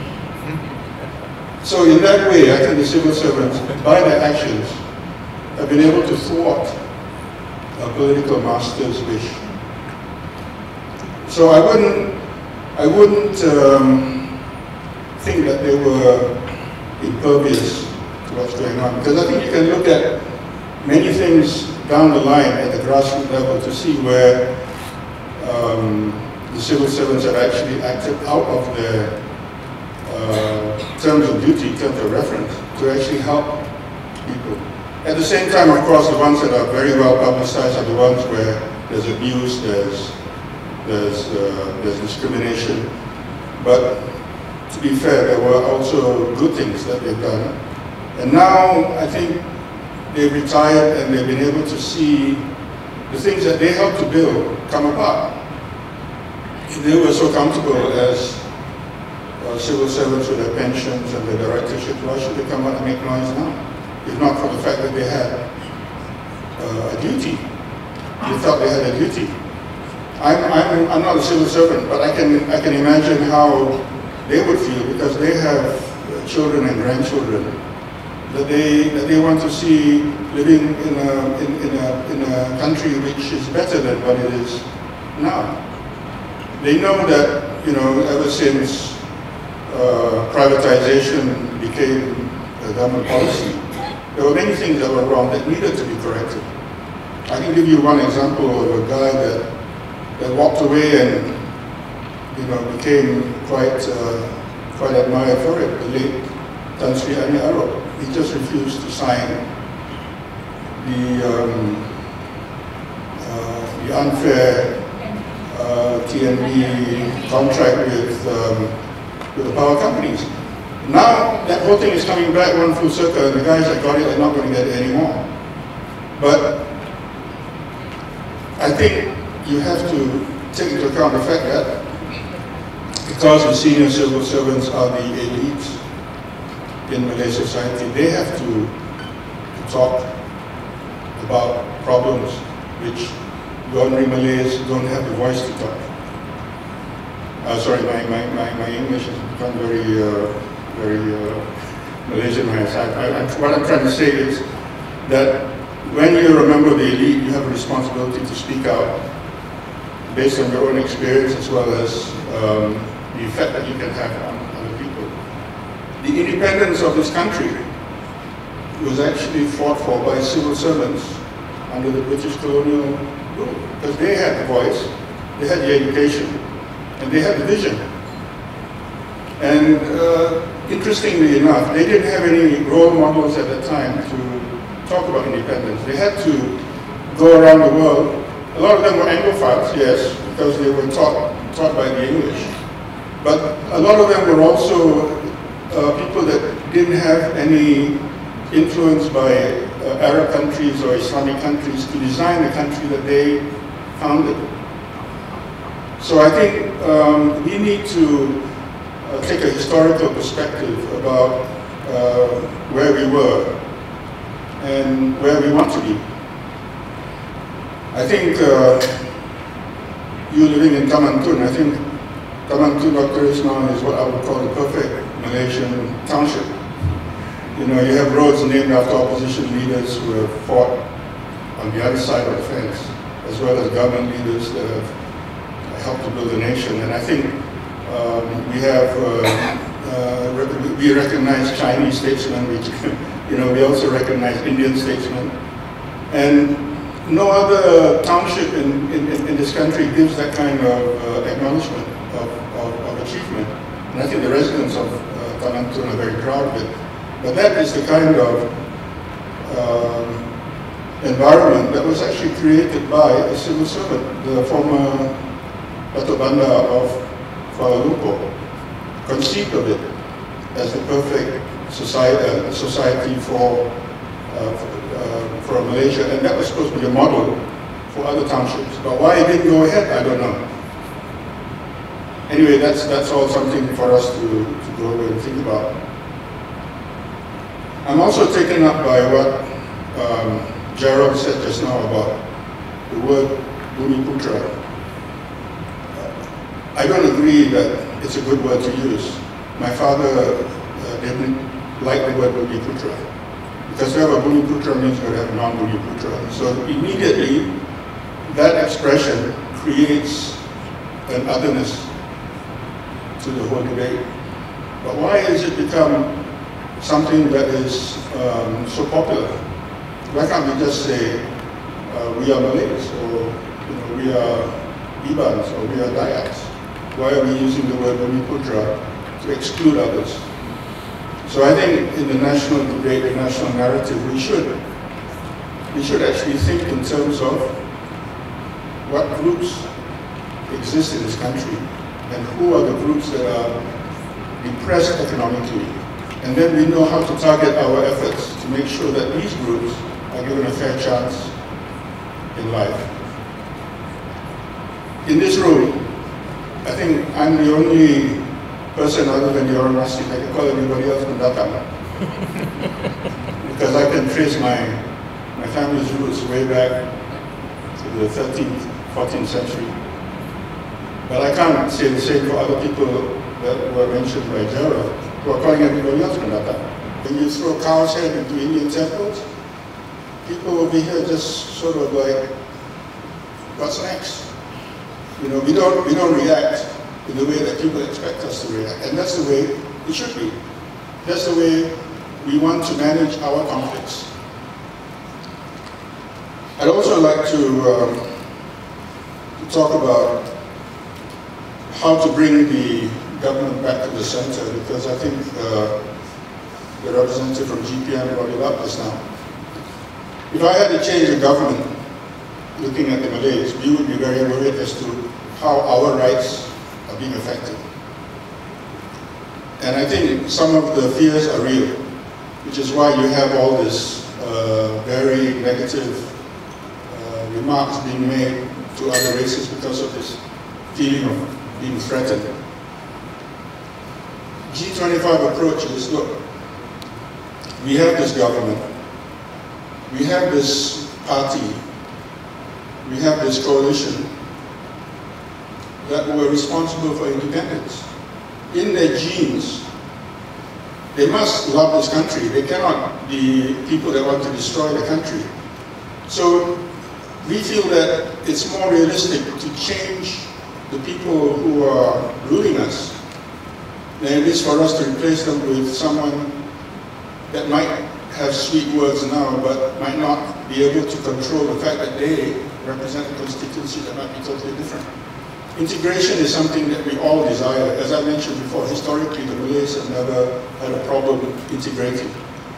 So in that way, I think the civil servants, by their actions, have been able to thwart a political master's wish. So I wouldn't, I wouldn't um, think that they were impervious to what's going on, because I think you can look at many things down the line at the grassroots level to see where um, the civil servants have actually acted out of their uh, terms of duty, terms of reference, to actually help people. At the same time, of course, the ones that are very well publicized are the ones where there's abuse, there's, there's, uh, there's discrimination. But to be fair, there were also good things that they've done. And now, I think, they've retired and they've been able to see the things that they helped to build come apart. If they were so comfortable as uh, civil servants with their pensions and their directorships, why should they come out and make noise now? If not for the fact that they had uh, a duty. They thought they had a duty. I'm, I'm, I'm not a civil servant, but I can, I can imagine how they would feel, because they have children and grandchildren that they, that they want to see living in a, in, in, a, in a country which is better than what it is now. They know that, you know, ever since uh, privatization became a government policy, there were many things that were wrong that needed to be corrected. I can give you one example of a guy that, that walked away and, you know, became quite, uh, quite admired for it, the late Tan Sri Ani Arok. He just refused to sign the, um, uh, the unfair uh, T N B contract with, um, with the power companies. Now that whole thing is coming back one full circle, and the guys that got it are not going to get it anymore. But I think you have to take into account the fact that because the senior civil servants are the elites in Malay society, they have to, to talk about problems which the ordinary Malays don't have the voice to talk. Uh, sorry, my, my, my, my English has become very, uh, very uh, Malaysian. I, I, I, what I'm trying to say is that when you're a member of the elite, you have a responsibility to speak out based on your own experience, as well as um, the effect that you can have on other people. The independence of this country was actually fought for by civil servants under the British colonial rule, because they had the voice, they had the education, and they had the vision. And uh, interestingly enough, they didn't have any role models at that time to talk about independence. They had to go around the world. A lot of them were Anglophiles, yes, because they were taught, taught by the English. But a lot of them were also uh, people that didn't have any influence by uh, Arab countries or Islamic countries to design the country that they founded. So I think um, we need to uh, take a historical perspective about uh, where we were and where we want to be. I think uh, you living in Taman Tun, I think Taman Tun, Doctor Ismail, is what I would call the perfect Malaysian township. You know, you have roads named after opposition leaders who have fought on the other side of the fence, as well as government leaders that have helped to build a nation. And I think um, we have, uh, uh, we recognize Chinese statesmen, which, you know, we also recognize Indian statesmen. And no other township in, in, in this country gives that kind of uh, acknowledgement of, of, of achievement. And I think the residents of uh, Tanantun are very proud of it. But that is the kind of um, environment that was actually created by a civil servant, the former Dato' Bandar of Kuala Lumpur, conceived of it as the perfect society, uh, society for, uh, for, uh, for Malaysia, and that was supposed to be a model for other townships. But why it didn't go ahead, I don't know. Anyway, that's, that's all something for us to, to go away and think about. I'm also taken up by what um, Jerald said just now about the word Bumiputra. I don't agree that it's a good word to use. My father uh, didn't like the word Bumiputra, because to have a Bumiputra means you have a non-Bumiputra. So immediately, that expression creates an otherness to the whole debate. But why has it become something that is um, so popular? Why can't we just say uh, we are Malays, or you know, we are Ibans, or we are Dayaks? Why are we using the word Bumiputra to exclude others? So I think in the national debate, the national narrative, we should we should actually think in terms of what groups exist in this country and who are the groups that are depressed economically. And then we know how to target our efforts to make sure that these groups are given a fair chance in life. In this room, I think I'm the only person other than your Rasi, I can call everybody else Mendatang. Because I can trace my, my family's roots way back to the thirteenth, fourteenth century. But I can't say the same for other people that were mentioned by Jerald, who are calling everybody else Mendatang. When you throw cow's head into Indian temples, people over here just sort of like, what's next? You know, we don't, we don't react in the way that people expect us to react. And that's the way it should be. That's the way we want to manage our conflicts. I'd also like to, um, to talk about how to bring the government back to the center, because I think uh, the representative from J P N brought it up just now. If I had to change the government, looking at the Malays, we would be very worried as to how our rights are being affected. And I think some of the fears are real, which is why you have all this uh, very negative uh, remarks being made to other races because of this feeling of being threatened. G twenty-five approach is, look, we have this government, we have this party, we have this coalition that were responsible for independence. In their genes, they must love this country. They cannot be people that want to destroy the country. So we feel that it's more realistic to change the people who are ruling us than it is for us to replace them with someone that might have sweet words now, but might not be able to control the fact that they represent a constituency that might be totally different. Integration is something that we all desire. As I mentioned before, historically the Malays have never had a problem integrating.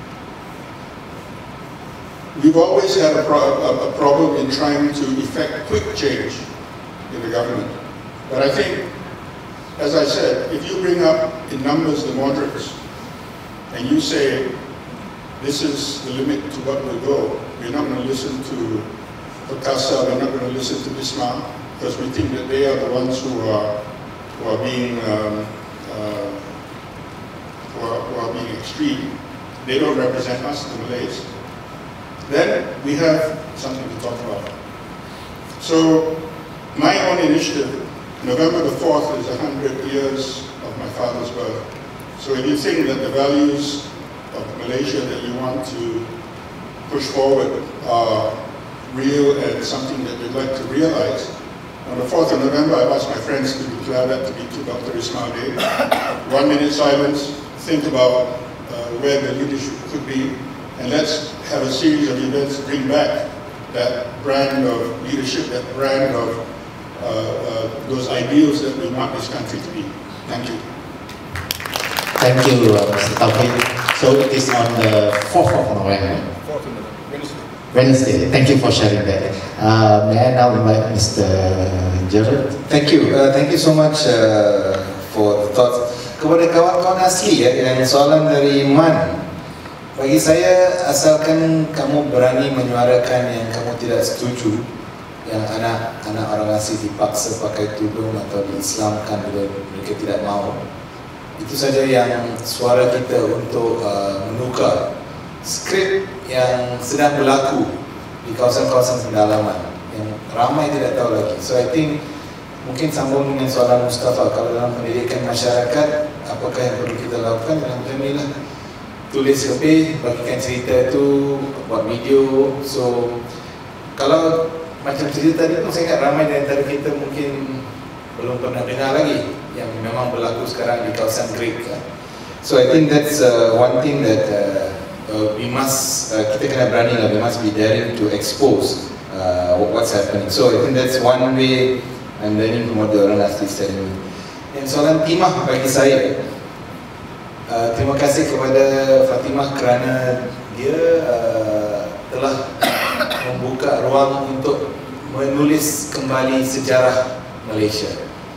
We've always had a, pro a, a problem in trying to effect quick change in the government. But I think, as I said, if you bring up in numbers the moderates, and you say, this is the limit to what will go, we're not going to listen to Perkasa, we're not going to listen to Bismarck, because we think that they are the ones who are, who are being um, uh, who, are, who are being extreme. They don't represent us, the Malays. Then we have something to talk about. So my own initiative, November the fourth is one hundred years of my father's birth. So if you think that the values of Malaysia that you want to push forward are real and something that you'd like to realize, on the fourth of November, I've asked my friends to declare that to be to Doctor Ismail Day. One minute silence, think about uh, where the leadership could be, and let's have a series of events to bring back that brand of leadership, that brand of uh, uh, those ideals that we want this country to be. Thank you. Thank you, uh, Mister Tawfik. So it is on the fourth of November. fourth of November, Wednesday. Wednesday. Thank you for sharing that. Uh, may I now invite Mister Jerald? Thank you. Uh, thank you so much uh, for the thoughts. Kepada kawan-kawan asli ya, yang soalan dari Man. Bagi saya, asalkan kamu berani menyuarakan yang kamu tidak setuju, yang anak-anak orang asli dipaksa pakai tudung atau diislamkan bila mereka tidak mau. Itu saja yang suara kita untuk uh, menukar skrip yang sedang berlaku di kawasan-kawasan pedalaman yang ramai tidak tahu lagi. So I think mungkin sambung dengan soalan Mustafa, kalau dalam pendidikan masyarakat, apakah yang perlu kita lakukan dalam macam inilah, tulis lebih, bagikan cerita itu, buat video. So kalau macam cerita tadi pun saya ingat ramai di antara kita mungkin belum pernah dengar lagi yang memang berlaku sekarang di kawasan Khek. So I think that's uh, one thing that uh, uh, we must, uh, kita kena berani lah, we must be daring to expose uh, what's happening. So I think that's one way I'm learning from what the orang asli said. Yang soalan timah bagi saya, uh, terima kasih kepada Fatimah kerana dia uh, telah membuka ruang untuk menulis kembali sejarah Malaysia.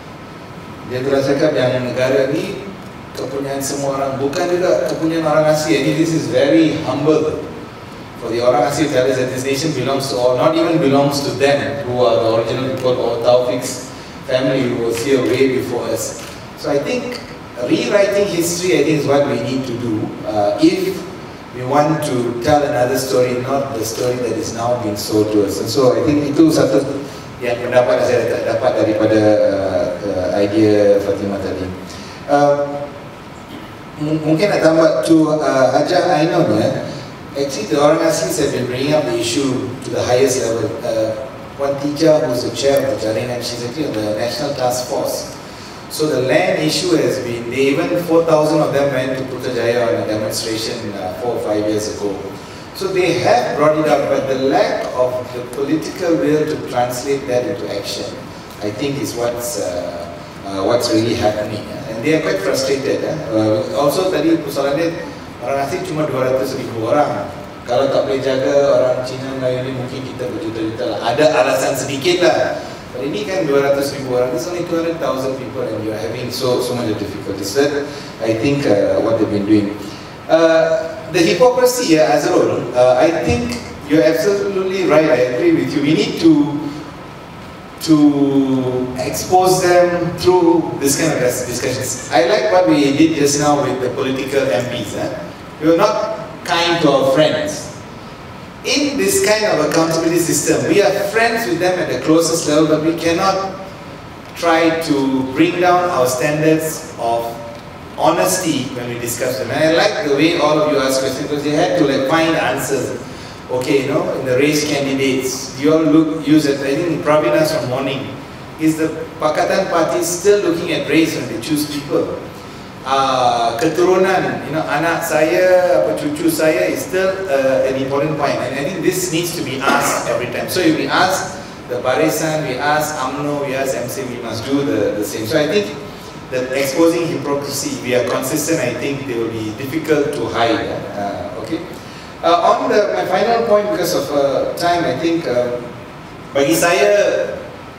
Dia telah cakap yang negara ni kepunyaan semua orang, bukan juga kepunyaan orang asli. Jadi this is very humble for the orang asli to tell us that this nation belongs to all, not even belongs to them who are the original people or Tawfik's family who was here way before us. So I think rewriting history, I think, is what we need to do uh, if we want to tell another story, not the story that is now being sold to us. And so I think itu satu yang pendapat saya dapat daripada uh, uh, idea Fatimah tadi. Uh, mungkin nak tambah to uh, Hajar Ainun ya. Actually, the orang asli have been bringing up the issue to the highest level. Uh, one teacher who's the chair of the J P N I N, she's actually on the National Task Force. So the land issue has been, they even four thousand of them went to Putrajaya on a demonstration uh, four or five years ago. So they have brought it up, but the lack of the political will to translate that into action, I think, is what's uh, uh, what's really happening. And they are quite frustrated. Eh? Uh, also tadi persoalan dia, orang asing cuma dua ratus ribu orang. Kalau tak boleh jaga orang Cina Melayu ni, mungkin kita berjuta-juta lah. Ada alasan sedikit lah. But ini kan dua ratus ribu orang. It's only two hundred thousand people and you are having so so much of difficulties. That I think uh, what they've been doing. Uh, The hypocrisy, uh, Azrul, uh, I think you're absolutely right, I agree with you. We need to to expose them through this kind of discussions. I like what we did just now with the political M Ps. Eh? We were not kind to our friends. In this kind of accountability system, we are friends with them at the closest level, but we cannot try to bring down our standards of honesty when we discuss them. And I like the way all of you ask questions because they had to like find answers. Okay, you know, in the race candidates, you all look, use it. I think Pravina's from morning. Is the Pakatan Party still looking at race when they choose people? Uh, keturunan, you know, anak saya, apa cucu saya is still uh, an important point. And I think this needs to be asked every time. So if we ask the Barisan, we ask U M N O, we ask M C, we must do the, the same. So I think that exposing hypocrisy, we are consistent, I think they will be difficult to hide. Uh, okay. Uh, on the, my final point, because of uh, time, I think uh, bagi saya,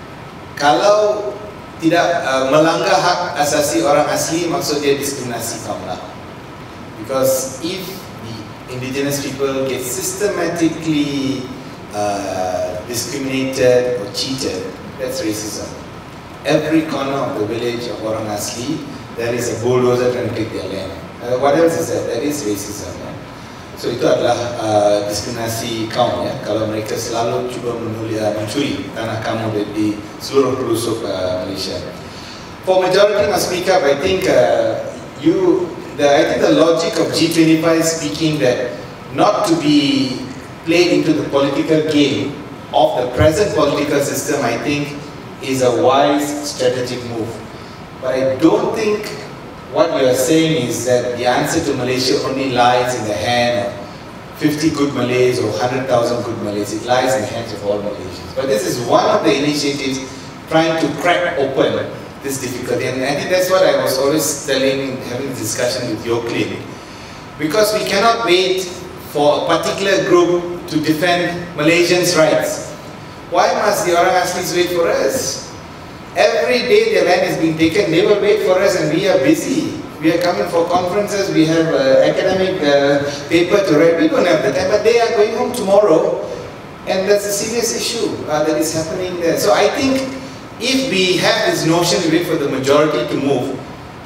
kalau tidak uh, melanggar hak asasi orang asli, maksud dia diskriminasi kaum lah. Because if the indigenous people get systematically uh, discriminated or cheated, that's racism. Every corner of the village of orang asli, there is a bulldozer trying to take their land. Uh, what else is that? That is racism. Ya? So itu adalah uh, diskriminasi kaum ya. Kalau mereka selalu cuba menuli, uh, mencuri tanah kamu di, di seluruh pelosok uh, Malaysia. For majority must speak up. I think uh, you, the, I think the logic of G twenty-five speaking that not to be played into the political game of the present political system, I think, is a wise strategic move. But I don't think what you are saying is that the answer to Malaysia only lies in the hand of fifty good Malays or one hundred thousand good Malays. It lies in the hands of all Malaysians. But this is one of the initiatives trying to crack open this difficulty. And I think that's what I was always telling, having a discussion with I K L I N. Because we cannot wait for a particular group to defend Malaysians' rights. Why must the orang aslis wait for us? Every day their land is being taken, they will wait for us, and we are busy. We are coming for conferences, we have uh, academic uh, paper to write, we don't have the time, but they are going home tomorrow, and that's a serious issue uh, that is happening there. So I think if we have this notion, we wait for the majority to move,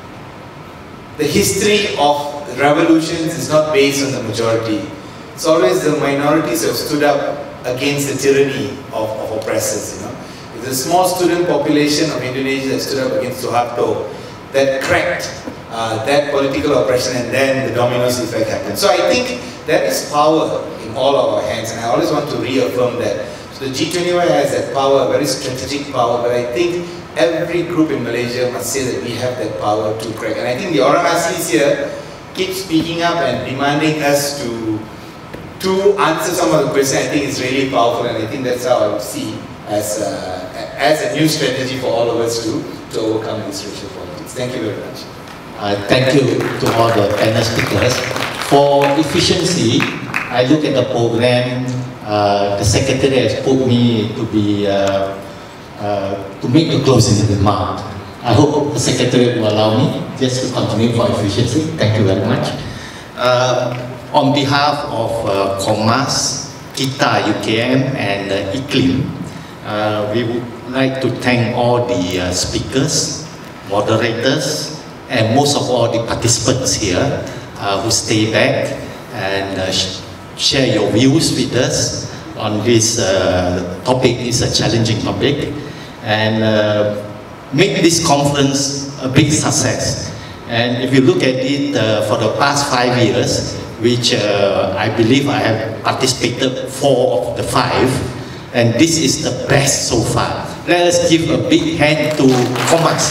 the history of revolutions is not based on the majority. It's always the minorities who have stood up against the tyranny of, of oppressors, you know. It's a small student population of Indonesia that stood up against Suharto that cracked uh, that political oppression, and then the dominoes effect happened. So I think there is power in all of our hands, and I always want to reaffirm that. So the G twenty-one has that power, very strategic power, but I think every group in Malaysia must say that we have that power to crack. And I think the orang aslis here keep speaking up and demanding us to to answer some of the questions. I think is really powerful, and I think that's how I would see as a, as a new strategy for all of us to, to overcome this racial politics. Thank you very much. Uh, thank you to all the panel speakers. For efficiency, I look at the program, uh, the secretary has put me to be, uh, uh, to make the closing remark. I hope the secretary will allow me just to continue for efficiency. Thank you very much. Uh, on behalf of uh, Komas, KITA, U K M, and uh, I K L I N, uh, we would like to thank all the uh, speakers, moderators, and most of all the participants here uh, who stay back and uh, sh share your views with us on this uh, topic. It's a challenging topic, and uh, make this conference a big success. And if you look at it uh, for the past five years, which uh, I believe I have participated four of the five, and this is the best so far. Let us give a big hand to Komas.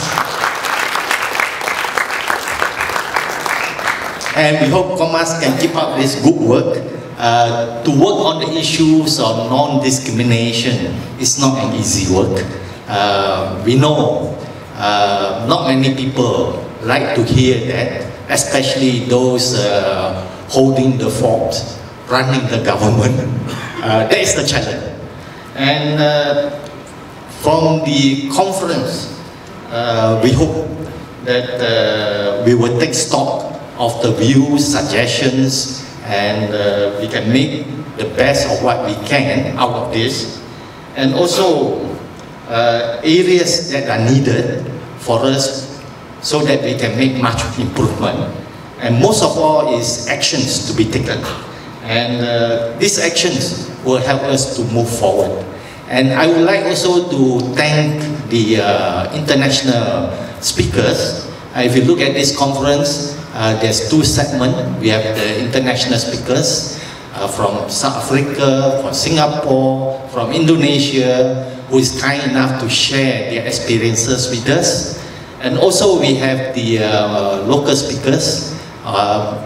And we hope Komas can keep up this good work. Uh, to work on the issues of non-discrimination is not an easy work. Uh, we know uh, not many people like to hear that, especially those uh, holding the fort, running the government. Uh, that is the challenge. And uh, from the conference, uh, we hope that uh, we will take stock of the views, suggestions, and uh, we can make the best of what we can out of this. And also uh, areas that are needed for us so that we can make much improvement. And most of all is actions to be taken. And uh, these actions will help us to move forward. And I would like also to thank the uh, international speakers. Uh, if you look at this conference, Uh, there's two segments. We have the international speakers uh, from South Africa, from Singapore, from Indonesia, who is kind enough to share their experiences with us. And also we have the uh, local speakers. Uh,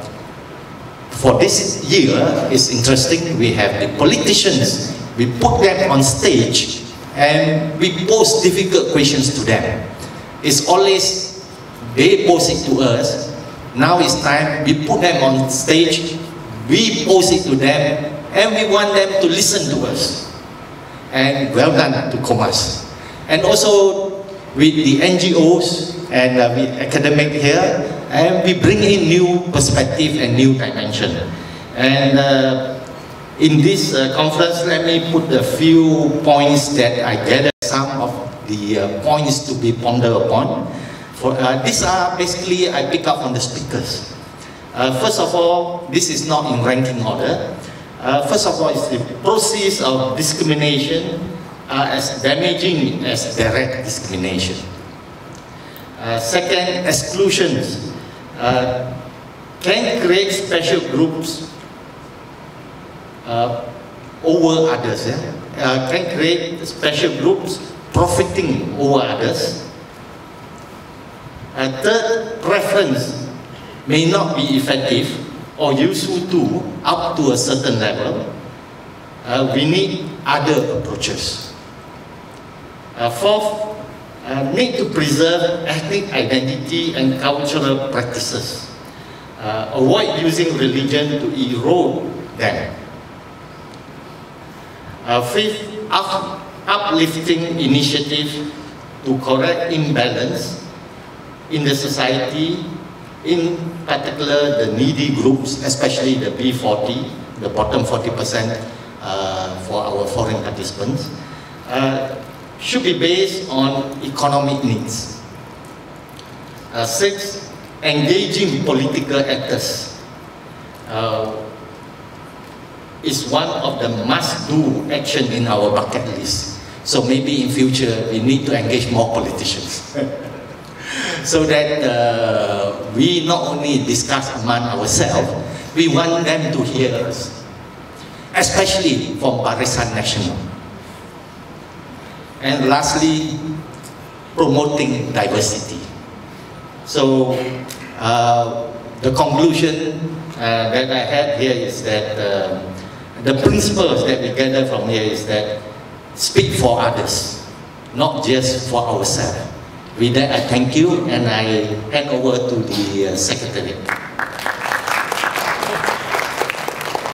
for this year, it's interesting, we have the politicians. We put them on stage and we pose difficult questions to them. It's always, they pose it to us. Now it's time, we put them on stage, we pose it to them, and we want them to listen to us. And well done to Komas. And also with the N G Os and uh, with academic here, and we bring in new perspective and new dimension. And uh, in this uh, conference, let me put a few points that I gathered, some of the uh, points to be pondered upon. For, uh, these are basically, I pick up on the speakers. Uh, first of all, this is not in ranking order. Uh, first of all, it's the process of discrimination uh, as damaging as direct discrimination. Uh, second, exclusions uh, can create special groups uh, over others. Yeah? Uh, can create special groups profiting over others. A third, preference may not be effective or useful tool up to a certain level, uh, we need other approaches. Uh, fourth, uh, need to preserve ethnic identity and cultural practices. Uh, avoid using religion to erode them. Uh, fifth, up, uplifting initiative to correct imbalance in the society, in particular the needy groups, especially the B forty, the bottom forty percent uh, for our foreign participants, uh, should be based on economic needs. Uh, six, engaging political actors uh, is one of the must-do action in our bucket list. So maybe in future we need to engage more politicians so that uh, we not only discuss among ourselves, we want them to hear us, especially from Barisan Nasional. And lastly, promoting diversity. So uh, the conclusion uh, that I had here is that uh, the principles that we gather from here is that speak for others, not just for ourselves. With that, I thank you and I hand over to the uh, Secretariat.